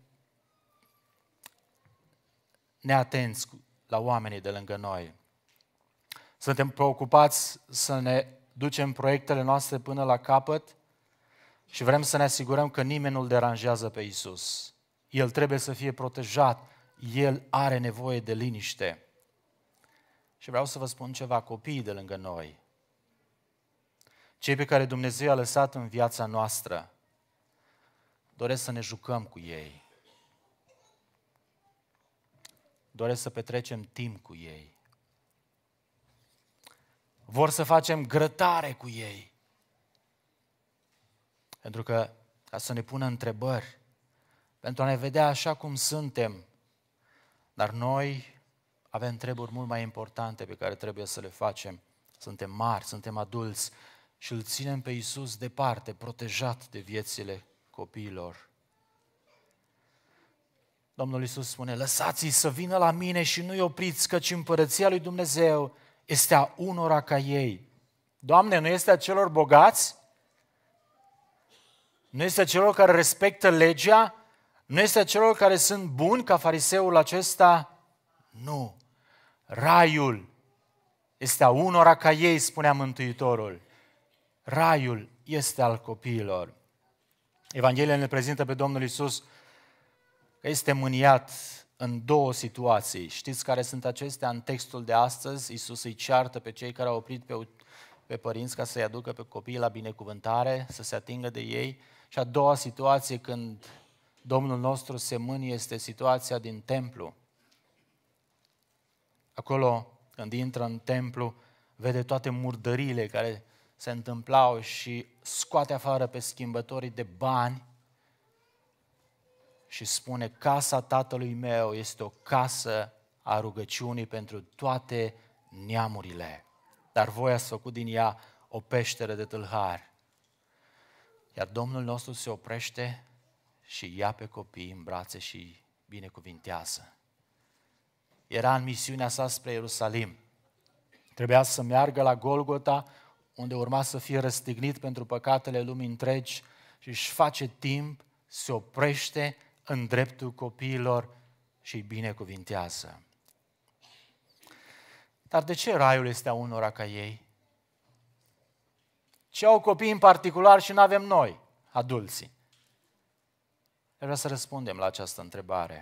neatenți la oamenii de lângă noi. Suntem preocupați să ne ducem proiectele noastre până la capăt și vrem să ne asigurăm că nimeni nu-L deranjează pe Iisus. El trebuie să fie protejat, El are nevoie de liniște. Și vreau să vă spun ceva, copiii de lângă noi, cei pe care Dumnezeu a lăsat în viața noastră, doresc să ne jucăm cu ei. Doresc să petrecem timp cu ei. Vor să facem grătare cu ei. Pentru că, ca să ne pună întrebări, pentru a ne vedea așa cum suntem, dar noi avem treburi mult mai importante pe care trebuie să le facem. Suntem mari, suntem adulți și îl ținem pe Iisus departe, protejat de viețile copiilor. Domnul Iisus spune, lăsați-i să vină la mine și nu-i opriți, căci împărăția lui Dumnezeu este a unora ca ei. Doamne, nu este a celor bogați? Nu este a celor care respectă legea? Nu este a celor care sunt buni ca fariseul acesta? Nu. Raiul este a unora ca ei, spunea Mântuitorul. Raiul este al copiilor. Evanghelia ne prezintă pe Domnul Iisus că este mâniat în două situații. Știți care sunt acestea? În textul de astăzi, Iisus îi ceartă pe cei care au oprit pe părinți ca să-i aducă pe copiii la binecuvântare, să se atingă de ei. Și a doua situație când Domnul nostru se mânie este situația din templu. Acolo, când intră în templu, vede toate murdăriile care se întâmplau și scoate afară pe schimbătorii de bani și spune, casa tatălui meu este o casă a rugăciunii pentru toate neamurile, dar voi ați făcut din ea o peșteră de tâlhari. Iar Domnul nostru se oprește și ia pe copii în brațe și binecuvintează. Era în misiunea sa spre Ierusalim. Trebuia să meargă la Golgota, unde urma să fie răstignit pentru păcatele lumii întregi și își face timp, se oprește în dreptul copiilor și îi binecuvintează. Dar de ce raiul este a unora ca ei? Ce au copii în particular și nu avem noi, adulții? Vreau să răspundem la această întrebare.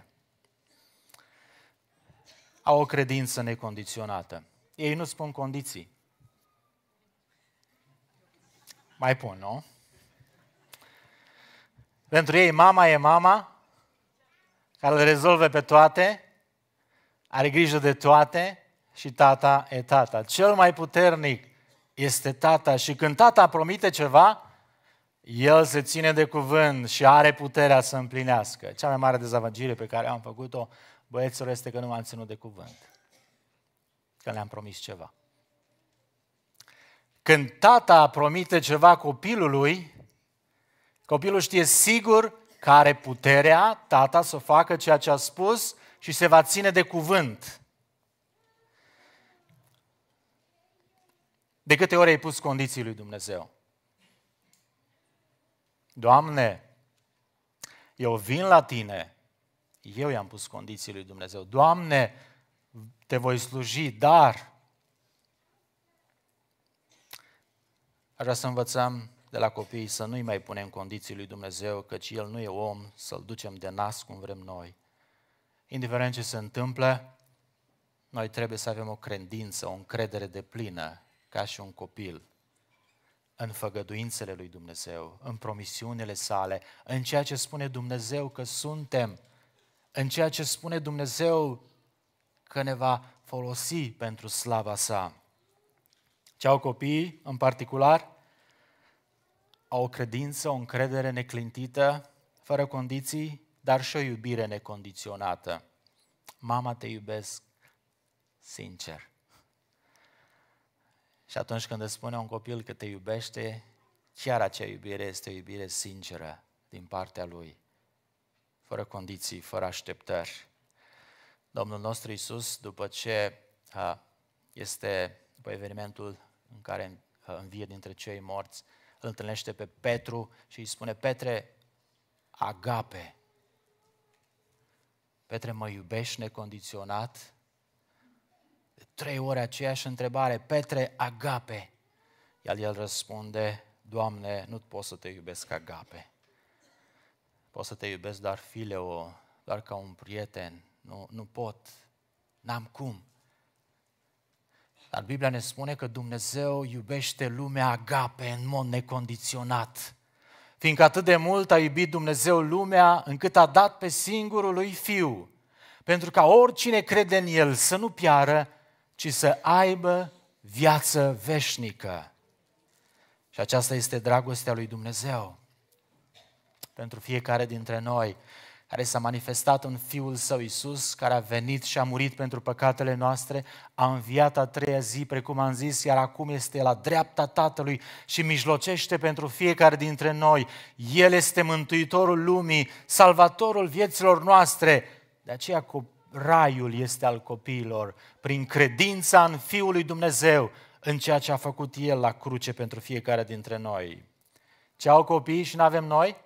Au o credință necondiționată. Ei nu spun condiții. Mai pun, nu? Pentru ei mama e mama, care le rezolvă pe toate, are grijă de toate și tata e tata. Cel mai puternic este tata și când tata promite ceva, el se ține de cuvânt și are puterea să împlinească. Cea mai mare dezamăgire pe care am făcut-o, băieților, este că nu m-am ținut de cuvânt. Că le-am promis ceva. Când tata promite ceva copilului, copilul știe sigur care are puterea, tata, să facă ceea ce a spus și se va ține de cuvânt. De câte ori ai pus condiții lui Dumnezeu? Doamne, eu vin la tine, eu i-am pus condiții lui Dumnezeu. Doamne, te voi sluji, dar aș vrea să învățăm de la copii să nu-i mai punem condiții lui Dumnezeu, căci El nu e om, să-L ducem de nas cum vrem noi. Indiferent ce se întâmplă, noi trebuie să avem o credință, o încredere deplină, ca și un copil, în făgăduințele lui Dumnezeu, în promisiunile sale, în ceea ce spune Dumnezeu că suntem, în ceea ce spune Dumnezeu că ne va folosi pentru slava sa. Ce au copiii în particular? Au o credință, o încredere neclintită, fără condiții, dar și o iubire necondiționată. Mama, te iubesc sincer. Și atunci când îți spune un copil că te iubește, chiar acea iubire este o iubire sinceră din partea lui, fără condiții, fără așteptări. Domnul nostru Iisus, după evenimentul în care învie dintre cei morți, îl întâlnește pe Petru și îi spune: Petre, agape. Petre, mă iubești necondiționat? De 3 ori aceeași întrebare: Petre, agape. Iar el răspunde: Doamne, nu pot să te iubesc agape. Pot să te iubesc doar fileo, doar ca un prieten. Nu pot, n-am cum. Dar Biblia ne spune că Dumnezeu iubește lumea agape, în mod necondiționat. Fiindcă atât de mult a iubit Dumnezeu lumea, încât a dat pe singurul lui Fiu, pentru ca oricine crede în El să nu piară, ci să aibă viață veșnică. Și aceasta este dragostea lui Dumnezeu pentru fiecare dintre noi, care s-a manifestat în Fiul Său Iisus, care a venit și a murit pentru păcatele noastre, a înviat a 3-a zi, precum am zis, iar acum este la dreapta Tatălui și mijlocește pentru fiecare dintre noi. El este Mântuitorul lumii, Salvatorul vieților noastre. De aceea raiul este al copiilor, prin credința în Fiul lui Dumnezeu, în ceea ce a făcut El la cruce pentru fiecare dintre noi. Ce au copiii și n-avem noi?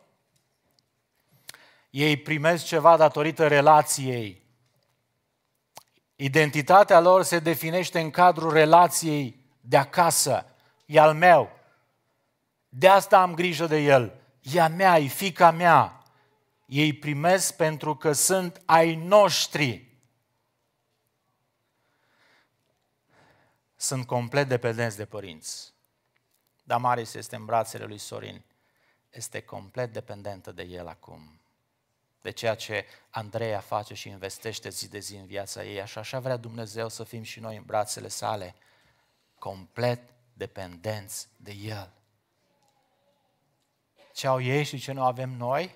Ei primesc ceva datorită relației. Identitatea lor se definește în cadrul relației de acasă. E al meu. De asta am grijă de el. E a mea, e fiica mea. Ei primesc pentru că sunt ai noștri. Sunt complet dependenți de părinți. Damaris este în brațele lui Sorin. Este complet dependentă de el acum. De ceea ce Andreea face și investește zi de zi în viața ei. Așa vrea Dumnezeu să fim și noi în brațele sale, complet dependenți de El. Ce au ei și ce nu avem noi?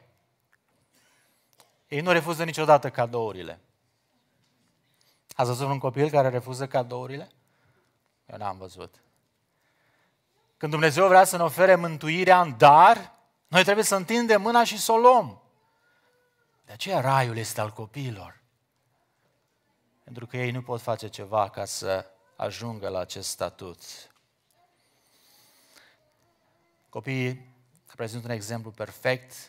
Ei nu refuză niciodată cadourile. Ați văzut un copil care refuză cadourile? Eu n-am văzut. Când Dumnezeu vrea să ne ofere mântuirea în dar, noi trebuie să întindem mâna și să o luăm. De aceea raiul este al copiilor. Pentru că ei nu pot face ceva ca să ajungă la acest statut. Copiii reprezintă un exemplu perfect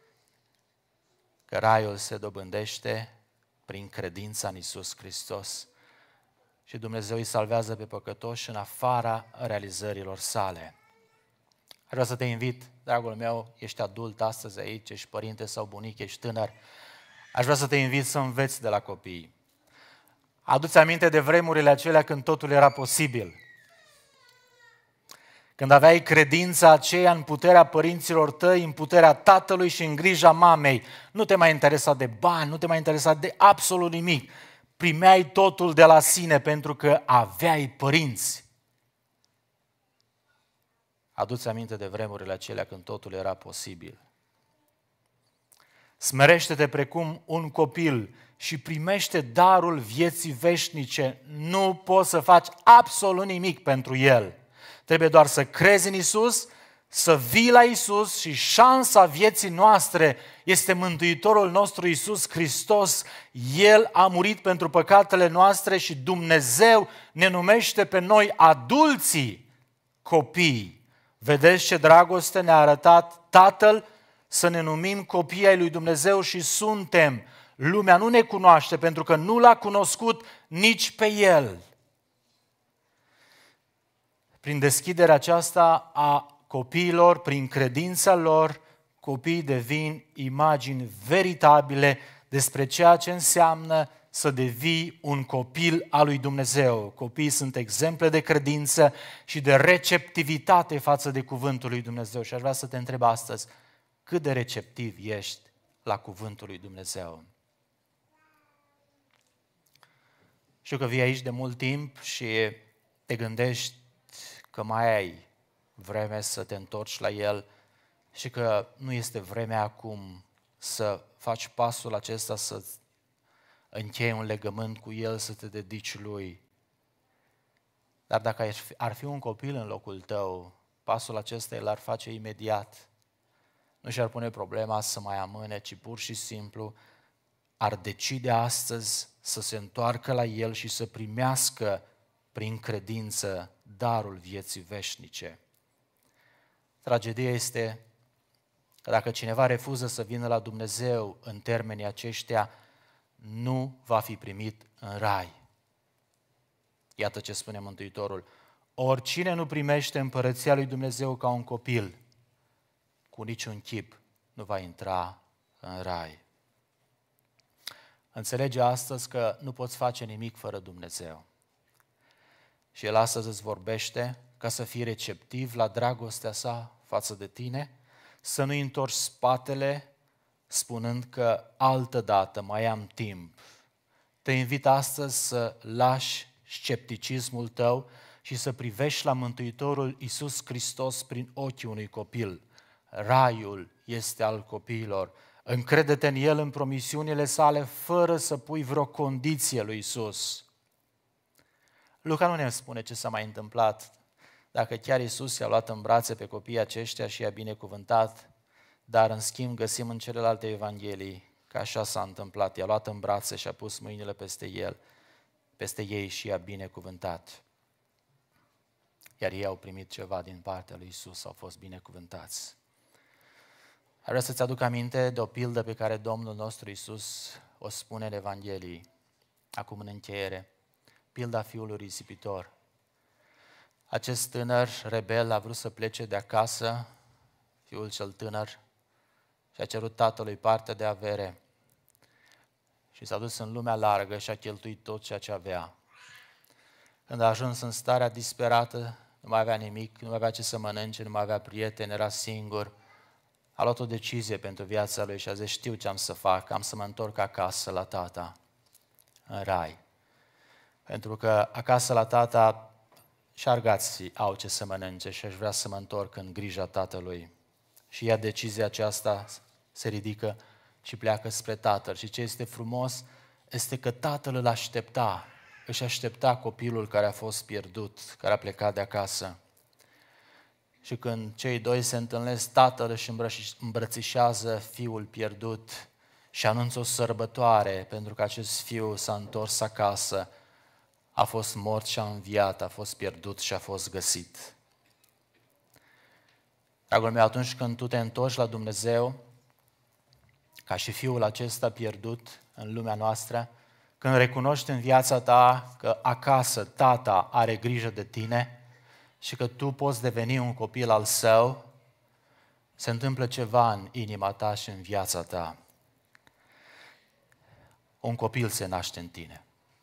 că raiul se dobândește prin credința în Iisus Hristos și Dumnezeu îi salvează pe păcătoși în afara realizărilor sale. Aș vrea să te invit, dragul meu, ești adult astăzi aici, ești părinte sau bunic, ești tânăr. Aș vrea să te invit să înveți de la copii. Adu-ți aminte de vremurile acelea când totul era posibil. Când aveai credința aceea în puterea părinților tăi, în puterea tatălui și în grija mamei. Nu te mai interesa de bani, nu te mai interesa de absolut nimic. Primeai totul de la sine pentru că aveai părinți. Adu-ți aminte de vremurile acelea când totul era posibil. Smerește-te precum un copil și primește darul vieții veșnice. Nu poți să faci absolut nimic pentru el. Trebuie doar să crezi în Iisus, să vii la Iisus și șansa vieții noastre este Mântuitorul nostru Iisus Hristos. El a murit pentru păcatele noastre și Dumnezeu ne numește pe noi adulții copii. Vedeți ce dragoste ne-a arătat Tatăl să ne numim copii ai lui Dumnezeu și suntem. Lumea nu ne cunoaște pentru că nu l-a cunoscut nici pe El. Prin deschiderea aceasta a copiilor, prin credința lor, copiii devin imagini veritabile despre ceea ce înseamnă să devii un copil al lui Dumnezeu. Copiii sunt exemple de credință și de receptivitate față de cuvântul lui Dumnezeu. Și aș vrea să te întreb astăzi, cât de receptiv ești la cuvântul lui Dumnezeu? Știu că vii aici de mult timp și te gândești că mai ai vreme să te întorci la El și că nu este vremea acum să faci pasul acesta, să închei un legământ cu El, să te dedici Lui. Dar dacă ar fi un copil în locul tău, pasul acesta El ar face imediat. Nu și-ar pune problema să mai amâne, ci pur și simplu ar decide astăzi să se întoarcă la El și să primească prin credință darul vieții veșnice. Tragedia este că dacă cineva refuză să vină la Dumnezeu în termenii aceștia, nu va fi primit în rai. Iată ce spune Mântuitorul: oricine nu primește împărăția lui Dumnezeu ca un copil, cu niciun chip nu va intra în rai. Înțelege astăzi că nu poți face nimic fără Dumnezeu. Și El astăzi îți vorbește ca să fii receptiv la dragostea sa față de tine, să nu-i întorci spatele spunând că altădată mai am timp. Te invit astăzi să lași scepticismul tău și să privești la Mântuitorul Iisus Hristos prin ochii unui copil. Raiul este al copiilor. Încrede-te în El, în promisiunile sale, fără să pui vreo condiție lui Iisus. Luca nu ne spune ce s-a mai întâmplat, dacă chiar Iisus i-a luat în brațe pe copiii aceștia și i-a binecuvântat, dar în schimb găsim în celelalte evanghelii că așa s-a întâmplat. I-a luat în brațe și a pus mâinile peste ei și i-a binecuvântat. Iar ei au primit ceva din partea lui Iisus, au fost binecuvântați. Aș vrea să-ți aduc aminte de o pildă pe care Domnul nostru Iisus o spune în Evanghelii, acum în încheiere. Pilda fiului risipitor. Acest tânăr rebel a vrut să plece de acasă, fiul cel tânăr, și a cerut tatălui parte de avere. Și s-a dus în lumea largă și a cheltuit tot ceea ce avea. Când a ajuns în starea disperată, nu mai avea nimic, nu mai avea ce să mănânce, nu mai avea prieteni, era singur, a luat o decizie pentru viața lui și a zis: știu ce am să fac, am să mă întorc acasă la tata, în rai. Pentru că acasă la tata șargații au ce să mănânce și aș vrea să mă întorc în grija tatălui. Și ia decizia aceasta, se ridică și pleacă spre tatăl. Și ce este frumos este că tatăl îl aștepta, își aștepta copilul care a fost pierdut, care a plecat de acasă. Și când cei doi se întâlnesc, tatăl își îmbrățișează fiul pierdut și anunță o sărbătoare pentru că acest fiu s-a întors acasă, a fost mort și a înviat, a fost pierdut și a fost găsit. Dragul meu, atunci când tu te întorci la Dumnezeu, ca și fiul acesta pierdut în lumea noastră, când recunoști în viața ta că acasă tata are grijă de tine și că tu poți deveni un copil al său, se întâmplă ceva în inima ta și în viața ta. Un copil se naște în tine.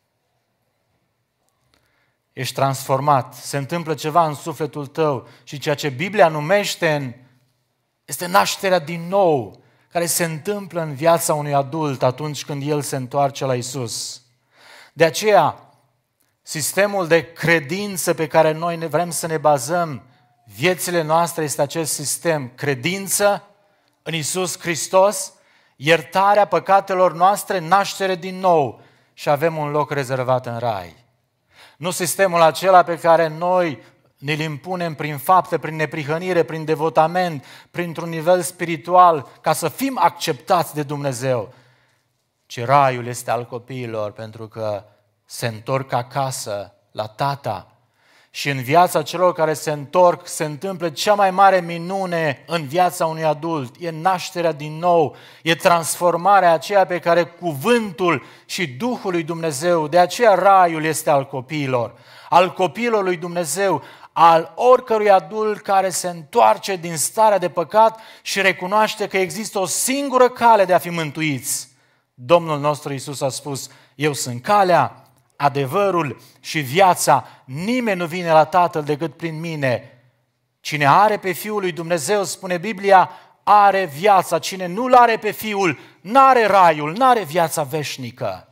Ești transformat, se întâmplă ceva în sufletul tău și ceea ce Biblia numește este nașterea din nou, care se întâmplă în viața unui adult atunci când el se întoarce la Iisus. De aceea, sistemul de credință pe care noi vrem să ne bazăm viețile noastre este acest sistem: credință în Iisus Hristos, iertarea păcatelor noastre, naștere din nou și avem un loc rezervat în rai. Nu sistemul acela pe care noi ne-l impunem prin fapte, prin neprihănire, prin devotament, printr-un nivel spiritual, ca să fim acceptați de Dumnezeu, ci raiul este al copiilor, pentru că se întorc acasă la Tata. Și în viața celor care se întorc se întâmplă cea mai mare minune în viața unui adult. E nașterea din nou, e transformarea aceea pe care cuvântul și Duhul lui Dumnezeu, de aceea raiul este al copiilor lui Dumnezeu, al oricărui adult care se întoarce din starea de păcat și recunoaște că există o singură cale de a fi mântuiți. Domnul nostru Iisus a spus: eu sunt calea, adevărul și viața, nimeni nu vine la Tatăl decât prin mine. Cine are pe Fiul lui Dumnezeu, spune Biblia, are viața. Cine nu-L are pe Fiul, n-are raiul, n-are viața veșnică.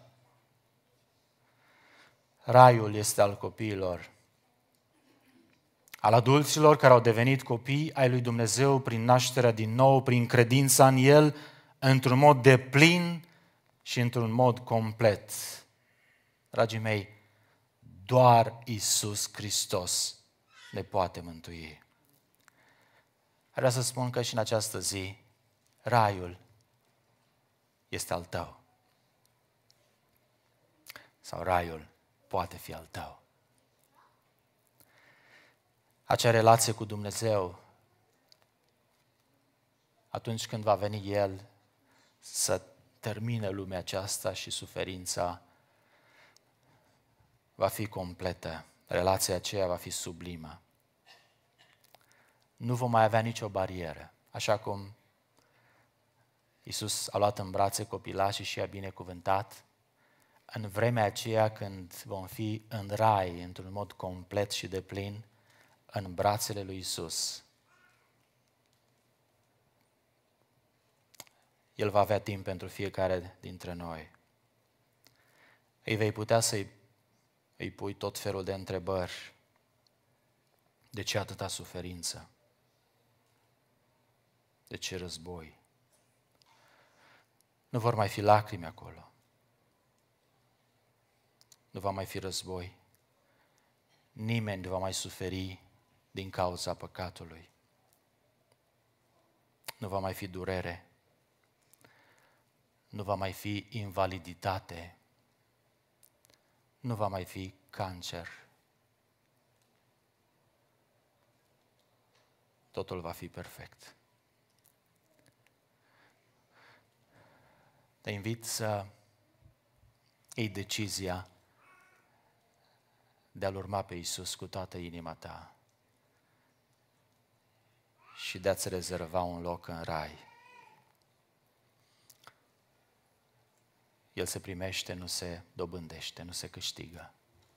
Raiul este al copiilor, al adulților care au devenit copii ai lui Dumnezeu prin nașterea din nou, prin credința în El, într-un mod deplin și într-un mod complet. Dragii mei, doar Iisus Hristos ne poate mântui. Vreau să spun că și în această zi, raiul este al tău. Sau raiul poate fi al tău. Acea relație cu Dumnezeu, atunci când va veni El să termine lumea aceasta și suferința, va fi completă. Relația aceea va fi sublimă. Nu vom mai avea nicio barieră. Așa cum Iisus a luat în brațe copilașii și i-a binecuvântat, în vremea aceea când vom fi în rai, într-un mod complet și deplin, în brațele lui Iisus, El va avea timp pentru fiecare dintre noi. Îi vei putea îi pui tot felul de întrebări. De ce atâta suferință? De ce război? Nu vor mai fi lacrimi acolo. Nu va mai fi război. Nimeni nu va mai suferi din cauza păcatului. Nu va mai fi durere. Nu va mai fi invaliditate. Nu va mai fi cancer. Totul va fi perfect. Te invit să iei decizia de a-L urma pe Iisus cu toată inima ta și de a-ți rezerva un loc în rai. El se primește, nu se dobândește, nu se câștigă.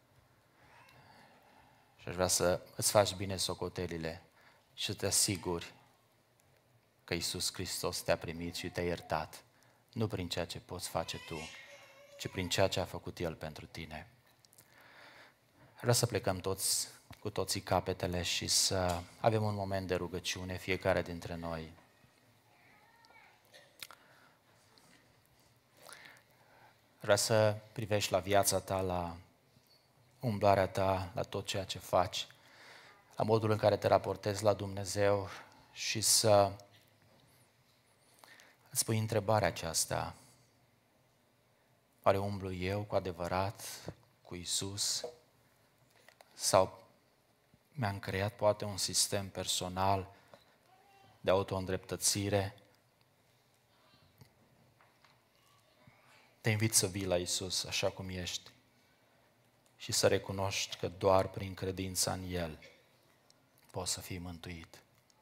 Și aș vrea să îți faci bine socotelile și să te asiguri că Iisus Hristos te-a primit și te-a iertat, nu prin ceea ce poți face tu, ci prin ceea ce a făcut El pentru tine. Vreau să plecăm cu toții capetele și să avem un moment de rugăciune, fiecare dintre noi. Vreau să privești la viața ta, la umblarea ta, la tot ceea ce faci, la modul în care te raportezi la Dumnezeu și să îți pui întrebarea aceasta: oare umblu eu cu adevărat cu Iisus? Sau mi-am creat poate un sistem personal de auto-îndreptățire? Te invit să vii la Iisus așa cum ești și să recunoști că doar prin credința în El poți să fii mântuit.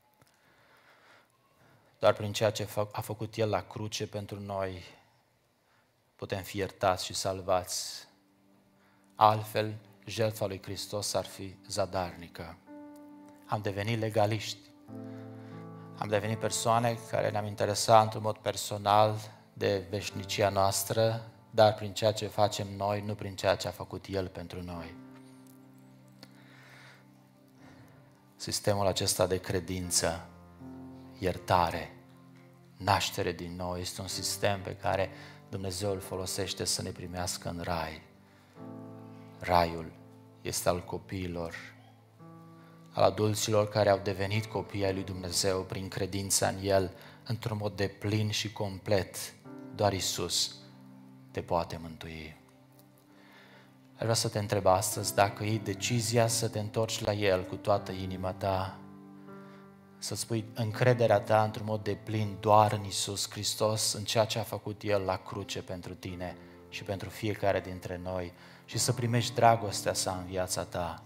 Doar prin ceea ce a făcut El la cruce pentru noi putem fi iertați și salvați. Altfel, jertfa lui Hristos ar fi zadarnică. Am devenit legaliști. Am devenit persoane care ne-am interesat într-un mod personal de veșnicia noastră, dar prin ceea ce facem noi, nu prin ceea ce a făcut El pentru noi. Sistemul acesta de credință, iertare, naștere din nou, este un sistem pe care Dumnezeu îl folosește să ne primească în rai. Raiul este al copiilor al adulților care au devenit copii ai lui Dumnezeu prin credința în El, într-un mod deplin și complet. Doar Iisus te poate mântui. Aș vrea să te întreb astăzi dacă iei decizia să te întorci la El cu toată inima ta, să-ți pui încrederea ta într-un mod deplin doar în Iisus Hristos, în ceea ce a făcut El la cruce pentru tine și pentru fiecare dintre noi, și să primești dragostea sa în viața ta.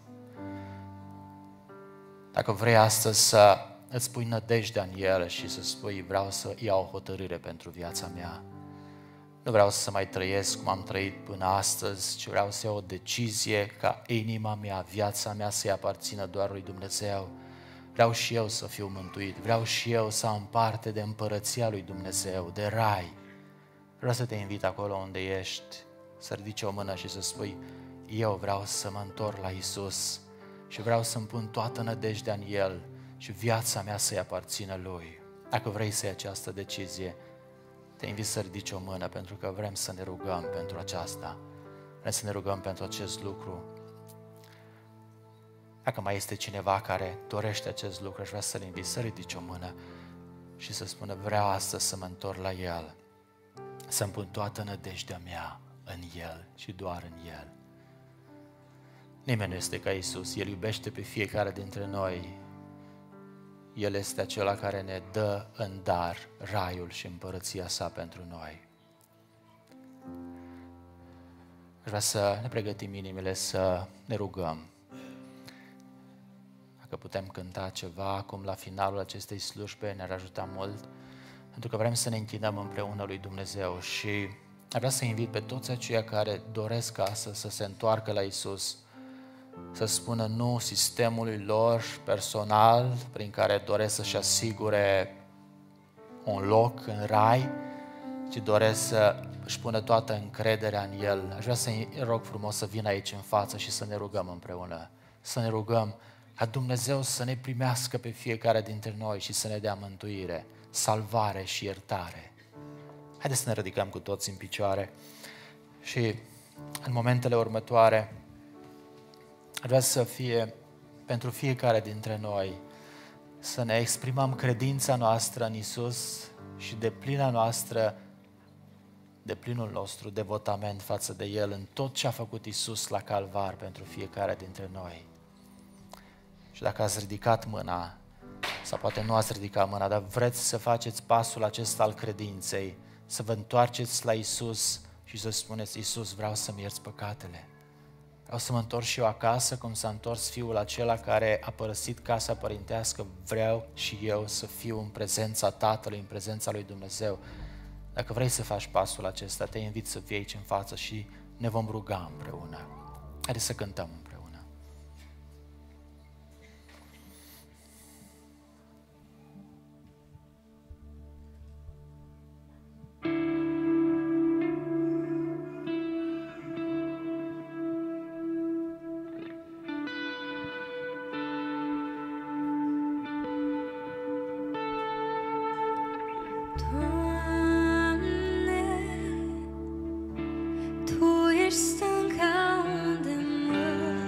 Dacă vrei astăzi să îți pui nădejdea în El și să spui vreau să iau o hotărâre pentru viața mea, nu vreau să mai trăiesc cum am trăit până astăzi, ci vreau să iau o decizie ca inima mea, viața mea să-i aparțină doar lui Dumnezeu. Vreau și eu să fiu mântuit, vreau și eu să am parte de împărăția lui Dumnezeu, de rai. Vreau să te invit acolo unde ești, să ridici o mână și să spui, eu vreau să mă întorc la Iisus și vreau să-mi pun toată nădejdea în El și viața mea să-i aparțină Lui. Dacă vrei să iei această decizie, te invit să ridici o mână, pentru că vrem să ne rugăm pentru aceasta. Vrem să ne rugăm pentru acest lucru. Dacă mai este cineva care dorește acest lucru, aș vrea să-l invit să ridici o mână și să spună, vreau astăzi să mă întorc la El, să-mi pun toată nădejdea mea în El și doar în El. Nimeni nu este ca Iisus, El iubește pe fiecare dintre noi. El este acela care ne dă în dar raiul și împărăția sa pentru noi. Aș vrea să ne pregătim inimile să ne rugăm. Dacă putem cânta ceva acum la finalul acestei slujbe, ne-ar ajuta mult, pentru că vrem să ne închinăm împreună lui Dumnezeu și aș vrea să invit pe toți aceia care doresc astăzi să se întoarcă la Iisus, să spună nu sistemului lor personal prin care doresc să-și asigure un loc în rai, ci doresc să își pună toată încrederea în El. Aș vrea să-i rog frumos să vină aici în față și să ne rugăm împreună. Să ne rugăm ca Dumnezeu să ne primească pe fiecare dintre noi și să ne dea mântuire, salvare și iertare. Haideți să ne ridicăm cu toți în picioare și în momentele următoare aș vrea să fie pentru fiecare dintre noi să ne exprimăm credința noastră în Iisus și deplinul nostru devotament față de El în tot ce a făcut Iisus la Calvar pentru fiecare dintre noi. Și dacă ați ridicat mâna, sau poate nu ați ridicat mâna, dar vreți să faceți pasul acesta al credinței, să vă întoarceți la Iisus și să spuneți, Iisus, vreau să-mi ierți păcatele. Vreau să mă întorc și eu acasă, cum s-a întors fiul acela care a părăsit casa părintească. Vreau și eu să fiu în prezența Tatălui, în prezența lui Dumnezeu. Dacă vrei să faci pasul acesta, te invit să vii aici în față și ne vom ruga împreună. Haideți să cântăm împreună. Doamne, Tu ești stânca unde mă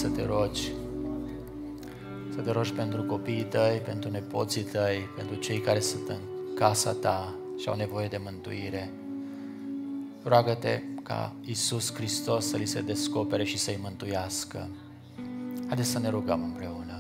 să te rogi. Să te rogi pentru copiii tăi, pentru nepoții tăi, pentru cei care sunt în casa ta și au nevoie de mântuire. Roagă-te ca Iisus Hristos să li se descopere și să-i mântuiască. Haideți să ne rugăm împreună.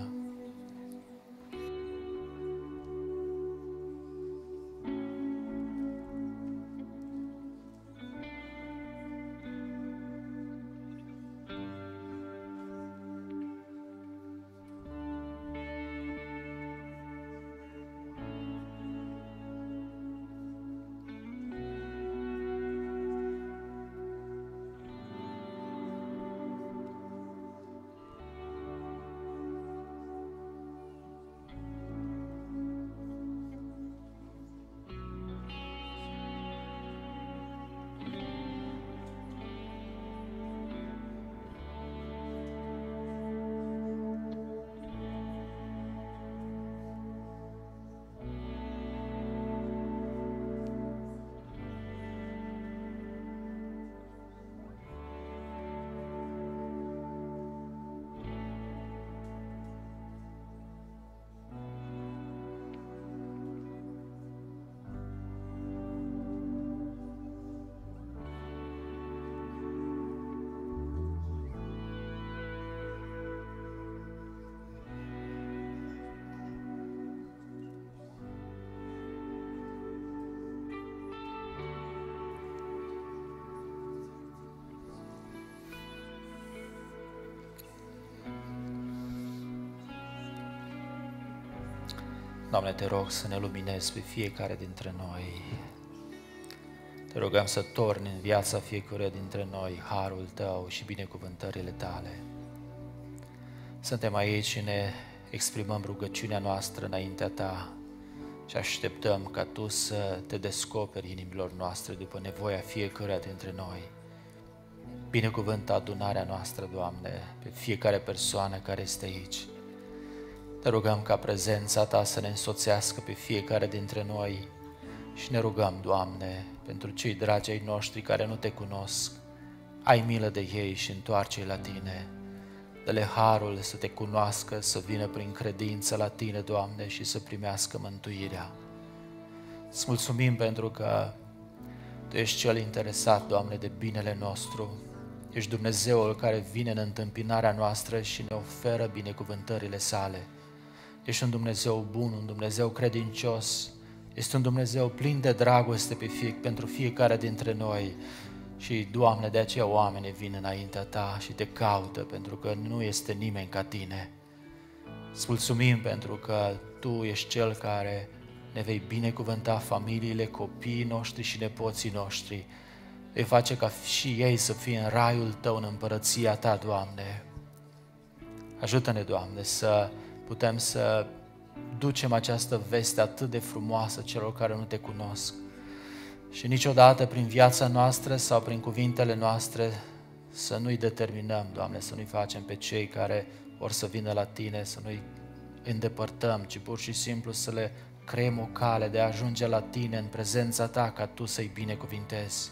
Doamne, te rog să ne luminezi pe fiecare dintre noi. Te rugăm să torni în viața fiecăruia dintre noi harul Tău și binecuvântările Tale. Suntem aici și ne exprimăm rugăciunea noastră înaintea Ta și așteptăm ca Tu să te descoperi inimilor noastre după nevoia fiecăruia dintre noi. Binecuvântă adunarea noastră, Doamne, pe fiecare persoană care este aici. Te rugăm ca prezența Ta să ne însoțească pe fiecare dintre noi și ne rugăm, Doamne, pentru cei dragi ai noștri care nu Te cunosc, ai milă de ei și întoarce-i la Tine. Dă-le harul să Te cunoască, să vină prin credință la Tine, Doamne, și să primească mântuirea. Îți mulțumim pentru că Tu ești Cel interesat, Doamne, de binele nostru. Ești Dumnezeul care vine în întâmpinarea noastră și ne oferă binecuvântările Sale. Ești un Dumnezeu bun, un Dumnezeu credincios, ești un Dumnezeu plin de dragoste pentru fiecare dintre noi. Și, Doamne, de aceea oamenii vin înaintea Ta și Te caută, pentru că nu este nimeni ca Tine. Îți mulțumim pentru că Tu ești Cel care ne vei binecuvânta familiile, copiii noștri și nepoții noștri. Vei face ca și ei să fie în raiul Tău, în împărăția Ta, Doamne. Ajută-ne, Doamne, să putem să ducem această veste atât de frumoasă celor care nu Te cunosc. Și niciodată prin viața noastră sau prin cuvintele noastre să nu-i determinăm, Doamne, să nu-i facem pe cei care vor să vină la Tine, să nu-i îndepărtăm, ci pur și simplu să le creăm o cale de a ajunge la Tine în prezența Ta, ca Tu să-i binecuvintezi.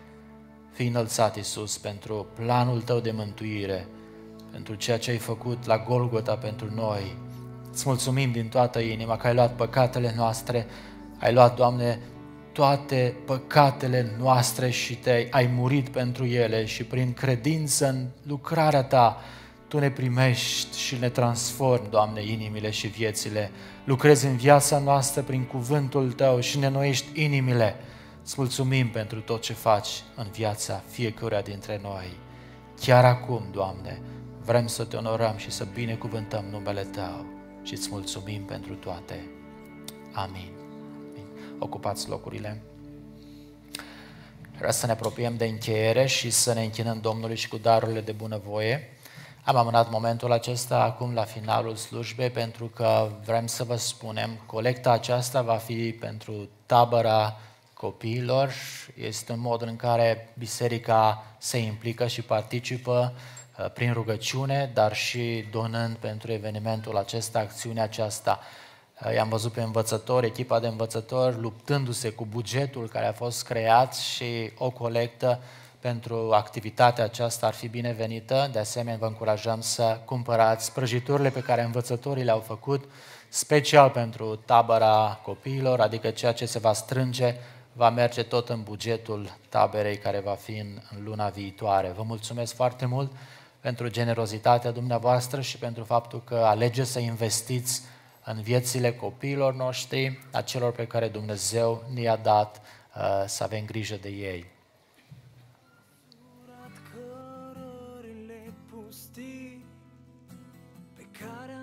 Fii înălțat, Iisus, pentru planul Tău de mântuire, pentru ceea ce ai făcut la Golgota pentru noi. Îți mulțumim din toată inima că ai luat păcatele noastre, ai luat, Doamne, toate păcatele noastre și ai murit pentru ele și prin credință în lucrarea Ta, Tu ne primești și ne transformi, Doamne, inimile și viețile. Lucrezi în viața noastră prin cuvântul Tău și ne înnoiești inimile. Îți mulțumim pentru tot ce faci în viața fiecăruia dintre noi. Chiar acum, Doamne, vrem să Te onorăm și să binecuvântăm numele Tău și îți mulțumim pentru toate. Amin. Ocupați locurile. Vreau să ne apropiem de încheiere și să ne închinăm Domnului și cu darurile de bunăvoie. Am amânat momentul acesta acum la finalul slujbei pentru că vrem să vă spunem, colecta aceasta va fi pentru tabăra copiilor. Este un mod în care biserica se implică și participă prin rugăciune, dar și donând pentru evenimentul acesta, acțiunea aceasta. I-am văzut pe învățători, echipa de învățători, luptându-se cu bugetul care a fost creat și o colectă pentru activitatea aceasta ar fi binevenită. De asemenea, vă încurajăm să cumpărați prăjiturile pe care învățătorii le-au făcut special pentru tabăra copiilor, adică ceea ce se va strânge va merge tot în bugetul taberei care va fi în luna viitoare. Vă mulțumesc foarte mult pentru generozitatea dumneavoastră și pentru faptul că alegeți să investiți în viețile copiilor noștri, a celor pe care Dumnezeu ne-a dat să avem grijă de ei. Cărările pustii pe care